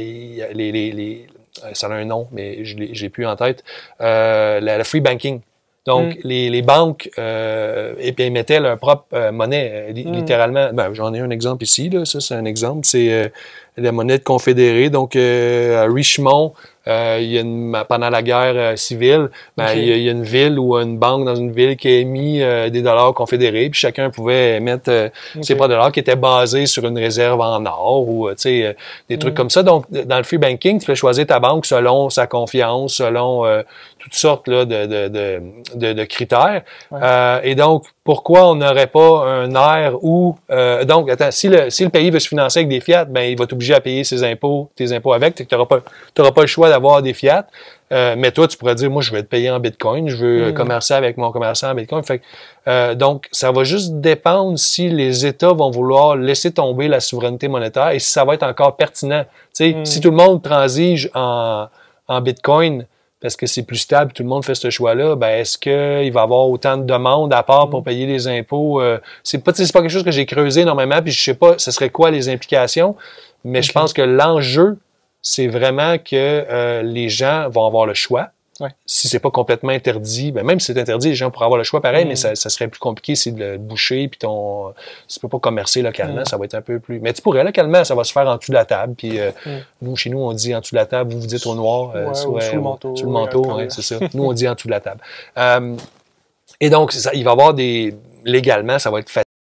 a un nom, mais j'ai plus en tête, le free banking. Donc, les banques émettaient leur propre monnaie, littéralement. Ben, j'en ai un exemple ici, là. Ça, c'est un exemple. C'est la monnaie de Confédérée. Donc, à Richmond, il y a pendant la guerre civile, il y a une ville ou une banque dans une ville qui a émis des dollars confédérés, puis chacun pouvait émettre ses propres dollars qui étaient basés sur une réserve en or ou des trucs comme ça. Donc, dans le free banking, tu peux choisir ta banque selon sa confiance, selon toutes sortes là, de critères. Et donc, pourquoi on n'aurait pas un air où... donc, attends, si le pays veut se financer avec des fiat, ben il va t'obliger à payer tes impôts avec. Tu n'auras pas le choix d'avoir des fiat. Mais toi, tu pourrais dire, moi, je vais te payer en Bitcoin, je veux commercer avec mon commerçant en Bitcoin. Fait donc, ça va juste dépendre si les États vont vouloir laisser tomber la souveraineté monétaire et si ça va être encore pertinent. Si tout le monde transige en Bitcoin parce que c'est plus stable, tout le monde fait ce choix-là, ben est-ce qu'il va y avoir autant de demandes à part pour payer les impôts? C'est pas quelque chose que j'ai creusé énormément, puis je sais pas ce serait quoi les implications, mais je pense que l'enjeu, c'est vraiment que les gens vont avoir le choix. Si c'est pas complètement interdit, ben même si c'est interdit, les gens pourraient avoir le choix pareil, mais ça serait plus compliqué si de le boucher, puis tu peux pas commercer localement, ça va être un peu plus... Mais tu pourrais, localement, ça va se faire en dessous de la table, puis nous, chez nous, on dit en dessous de la table, vous dites au noir, ou sous le manteau. Sous le manteau, c'est ça. Nous, on dit en dessous de la table. Et donc, il va y avoir légalement, ça va être facile.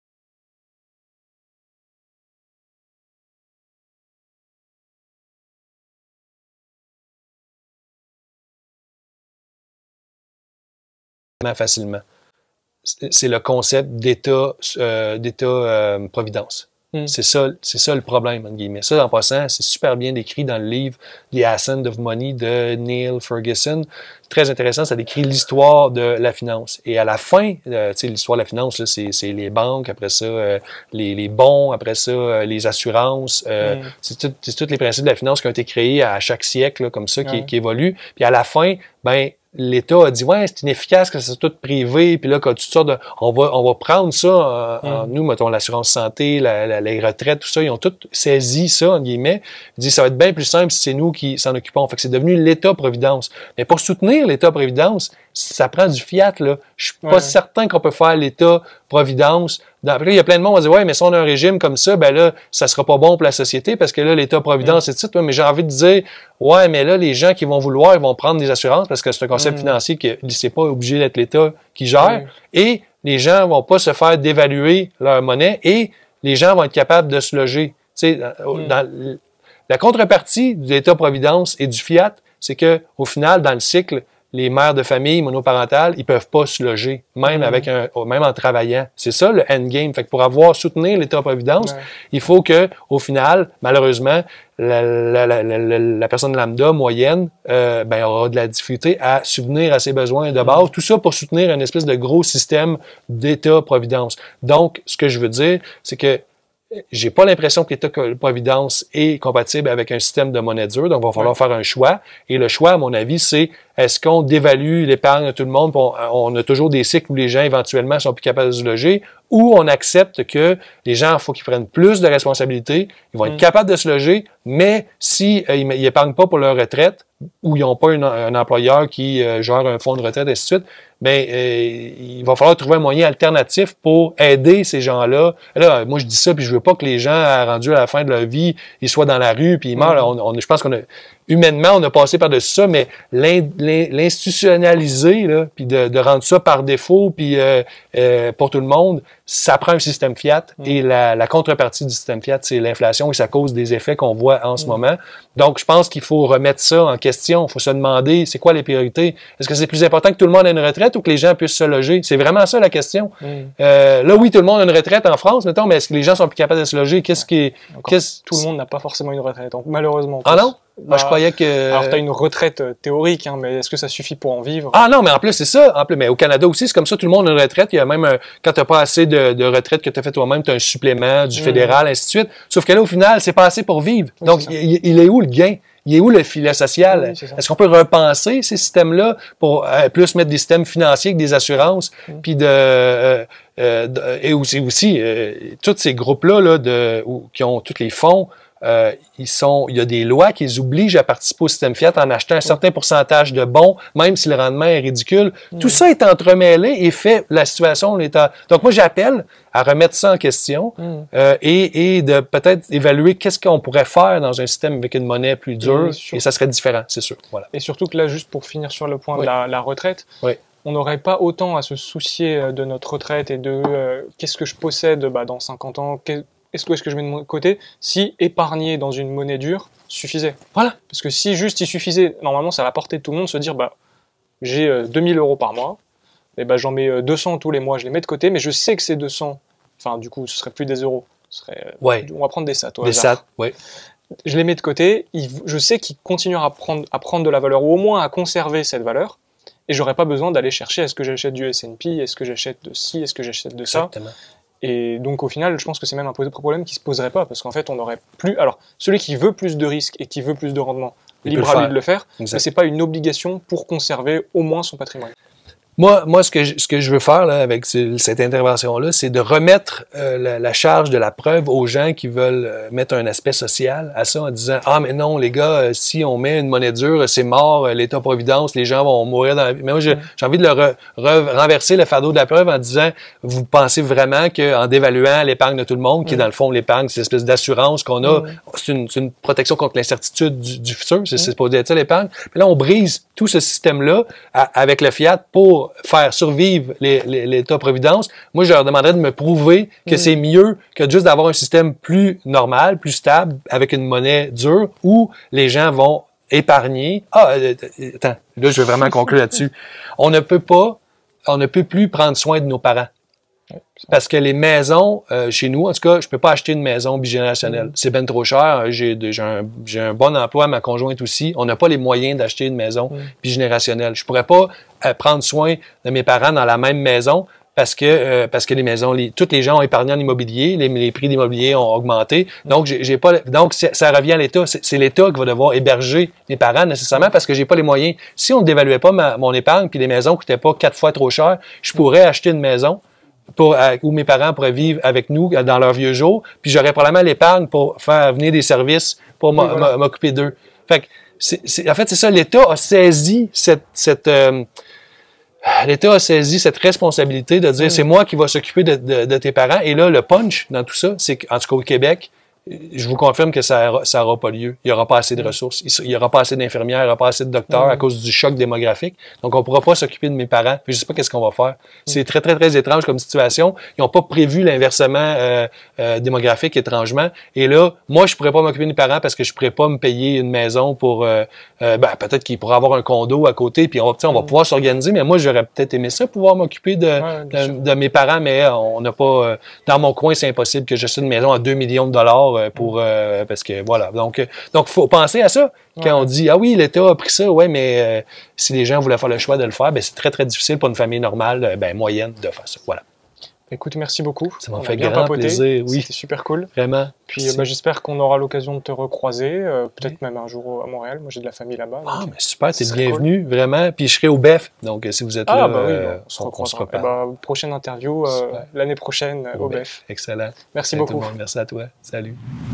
Facilement. C'est le concept d'État-providence. C'est ça le problème, entre guillemets. Ça, en passant, c'est super bien décrit dans le livre The Ascent of Money de Neil Ferguson. Très intéressant, ça décrit l'histoire de la finance. Et à la fin, l'histoire de la finance, là, c'est les banques, après ça, les bons, après ça, les assurances. C'est tous les principes de la finance qui ont été créés à chaque siècle, là, comme ça, qui évoluent. Puis à la fin, l'État a dit, c'est inefficace que c'est tout privé, puis là, quand tu sors on va prendre ça, nous, mettons, l'assurance santé, les retraites, tout ça, ils ont tout saisi ça, entre guillemets. Ils disent, ça va être bien plus simple si c'est nous qui s'en occupons. Fait que c'est devenu l'État-providence. Mais pour soutenir l'État-providence, ça prend du fiat, là. Je suis pas certain qu'on peut faire l'État-providence. Après, il y a plein de monde qui va dire, mais si on a un régime comme ça, ben là, ça sera pas bon pour la société parce que là, l'État-providence, c'est tout. Mais j'ai envie de dire, mais là, les gens qui vont vouloir, ils vont prendre des assurances parce que c'est un concept financier que c'est pas obligé d'être l'État qui gère. Et les gens vont pas se faire dévaluer leur monnaie et les gens vont être capables de se loger. Tu sais, la contrepartie de l'État-providence et du fiat, c'est que au final, dans le cycle, les mères de famille monoparentales, ils peuvent pas se loger, même même en travaillant. C'est ça le endgame. Fait que pour soutenir l'État-providence, il faut que, au final, malheureusement, la personne lambda moyenne aura de la difficulté à subvenir à ses besoins de base. Tout ça pour soutenir une espèce de gros système d'État-providence. Donc, ce que je veux dire, c'est que j'ai pas l'impression que l'État-providence est compatible avec un système de monnaie dure, donc il va falloir faire un choix. Et le choix, à mon avis, c'est est-ce qu'on dévalue l'épargne de tout le monde, on a toujours des cycles où les gens éventuellement sont plus capables de se loger, ou on accepte que les gens, il faut qu'ils prennent plus de responsabilités, ils vont être capables de se loger, mais si ils n'épargnent pas pour leur retraite, ou ils n'ont pas un employeur qui gère un fonds de retraite, et ainsi de suite, il va falloir trouver un moyen alternatif pour aider ces gens-là. Là, moi, je dis ça, puis je veux pas que les gens, rendus à la fin de leur vie, ils soient dans la rue, puis ils meurent. Je pense humainement, on a passé par-dessus ça, mais l'institutionnaliser, là, puis de rendre ça par défaut, puis pour tout le monde, ça prend un système fiat. Et la contrepartie du système fiat, c'est l'inflation, et ça cause des effets qu'on voit en ce moment. Donc, je pense qu'il faut remettre ça en question. Il faut se demander, c'est quoi les priorités? Est-ce que c'est plus important que tout le monde ait une retraite ou que les gens puissent se loger? C'est vraiment ça la question. Là, oui, tout le monde a une retraite en France, mettons, mais est-ce que les gens sont plus capables de se loger? Tout le monde n'a pas forcément une retraite, donc, malheureusement. Ah non? Je croyais que... Alors, tu as une retraite théorique, mais est-ce que ça suffit pour en vivre? Ah non, mais en plus, c'est ça. Mais au Canada aussi, c'est comme ça, tout le monde a une retraite. Il y a même, quand tu n'as pas assez de retraite que tu as fait toi-même, tu as un supplément du fédéral, ainsi de suite. Sauf que là, au final, c'est pas assez pour vivre. Donc, il est où le gain? Il est où le filet social? Est-ce qu'on peut repenser ces systèmes-là pour plus mettre des systèmes financiers que des assurances? Puis et aussi tous ces groupes-là qui ont tous les fonds, il y a des lois qui les obligent à participer au système fiat en achetant un certain pourcentage de bons, même si le rendement est ridicule. Tout ça est entremêlé et fait la situation. Donc moi, j'appelle à remettre ça en question et de peut-être évaluer qu'est-ce qu'on pourrait faire dans un système avec une monnaie plus dure et ça serait différent, c'est sûr. Voilà. Et surtout que là, juste pour finir sur le point de la retraite, on n'aurait pas autant à se soucier de notre retraite et de qu'est-ce que je possède dans 50 ans, est-ce que je mets de mon côté, si épargner dans une monnaie dure suffisait. Voilà. Parce que si juste il suffisait, normalement ça va porter tout le monde se dire, j'ai 2000 € par mois, et j'en mets 200 tous les mois, je les mets de côté, mais je sais que ces 200, enfin du coup ce serait plus des euros, on va prendre des sats. Des sats, oui. Je les mets de côté, je sais qu'ils continueront à prendre de la valeur, ou au moins à conserver cette valeur, et j'aurais pas besoin d'aller chercher est-ce que j'achète du S&P, est-ce que j'achète de ci, est-ce que j'achète de ça. Exactement. Et donc au final, je pense que c'est même un problème qui se poserait pas, parce qu'en fait, on n'aurait plus... Alors, celui qui veut plus de risques et qui veut plus de rendement, libre à lui de le faire, mais c'est pas une obligation pour conserver au moins son patrimoine. Moi, ce que je veux faire là, avec cette intervention-là, c'est de remettre la charge de la preuve aux gens qui veulent mettre un aspect social à ça en disant « Ah, mais non, les gars, si on met une monnaie dure, c'est mort, l'État-providence, les gens vont mourir dans la vie. » Mais moi, j'ai envie de renverser le fardeau de la preuve en disant « Vous pensez vraiment qu'en dévaluant l'épargne de tout le monde, qui est dans le fond l'épargne, c'est une espèce d'assurance qu'on a, c'est une protection contre l'incertitude du futur, c'est supposé être ça l'épargne. Mais là, on brise tout ce système-là avec le fiat pour faire survivre l'État-providence. Moi, je leur demanderais de me prouver que c'est mieux que juste d'avoir un système plus normal, plus stable, avec une monnaie dure, où les gens vont épargner. Attends, là, je veux vraiment conclure là-dessus. On ne peut plus prendre soin de nos parents. Parce que les maisons, chez nous, en tout cas, je peux pas acheter une maison bigénérationnelle. C'est ben trop cher. J'ai un bon emploi, ma conjointe aussi. On n'a pas les moyens d'acheter une maison bigénérationnelle. Je pourrais pas prendre soin de mes parents dans la même maison parce que les maisons, tous les gens ont épargné en immobilier, les prix d'immobilier ont augmenté. Donc, ça revient à l'État. C'est l'État qui va devoir héberger mes parents nécessairement parce que j'ai pas les moyens. Si on ne dévaluait pas mon épargne puis les maisons coûtaient pas 4 fois trop cher, je pourrais acheter une maison où mes parents pourraient vivre avec nous dans leurs vieux jours, puis j'aurais probablement l'épargne pour faire venir des services pour m'occuper d'eux. Fait que en fait, c'est ça, l'État a saisi l'État a saisi cette responsabilité de dire c'est moi qui va s'occuper de tes parents. Et là, le punch dans tout ça, c'est qu'en tout cas au Québec, je vous confirme que ça aura pas lieu. Il n'y aura pas assez de ressources. Il n'y aura pas assez d'infirmières, il n'y aura pas assez de docteurs à cause du choc démographique. Donc, on ne pourra pas s'occuper de mes parents. Puis je ne sais pas qu'est-ce qu'on va faire. C'est très, très, très étrange comme situation. Ils n'ont pas prévu l'inversement démographique étrangement. Et là, moi, je ne pourrais pas m'occuper de mes parents parce que je ne pourrais pas me payer une maison pour... peut-être qu'ils pourraient avoir un condo à côté, puis on va pouvoir s'organiser. Mais moi, j'aurais peut-être aimé ça, pouvoir m'occuper de mes parents, mais on n'a pas... dans mon coin, c'est impossible que j'achète une maison à 2 millions de dollars parce que voilà. Donc, faut penser à ça. Quand on dit, ah oui, l'État a pris ça, ouais, mais si les gens voulaient faire le choix de le faire, c'est très, très difficile pour une famille normale, moyenne, de faire ça. Voilà. Écoute, merci beaucoup. Ça m'a fait grand plaisir. Oui. C'était super cool. Vraiment. Puis j'espère qu'on aura l'occasion de te recroiser, peut-être même un jour à Montréal. Moi, j'ai de la famille là-bas. Ah, mais super, t'es bienvenu, cool. Vraiment. Puis je serai au BEF. Donc, si vous êtes là, oui, on se reparle. Prochaine interview l'année prochaine au BEF. Excellent. Merci beaucoup. Tout le monde. Merci à toi. Salut.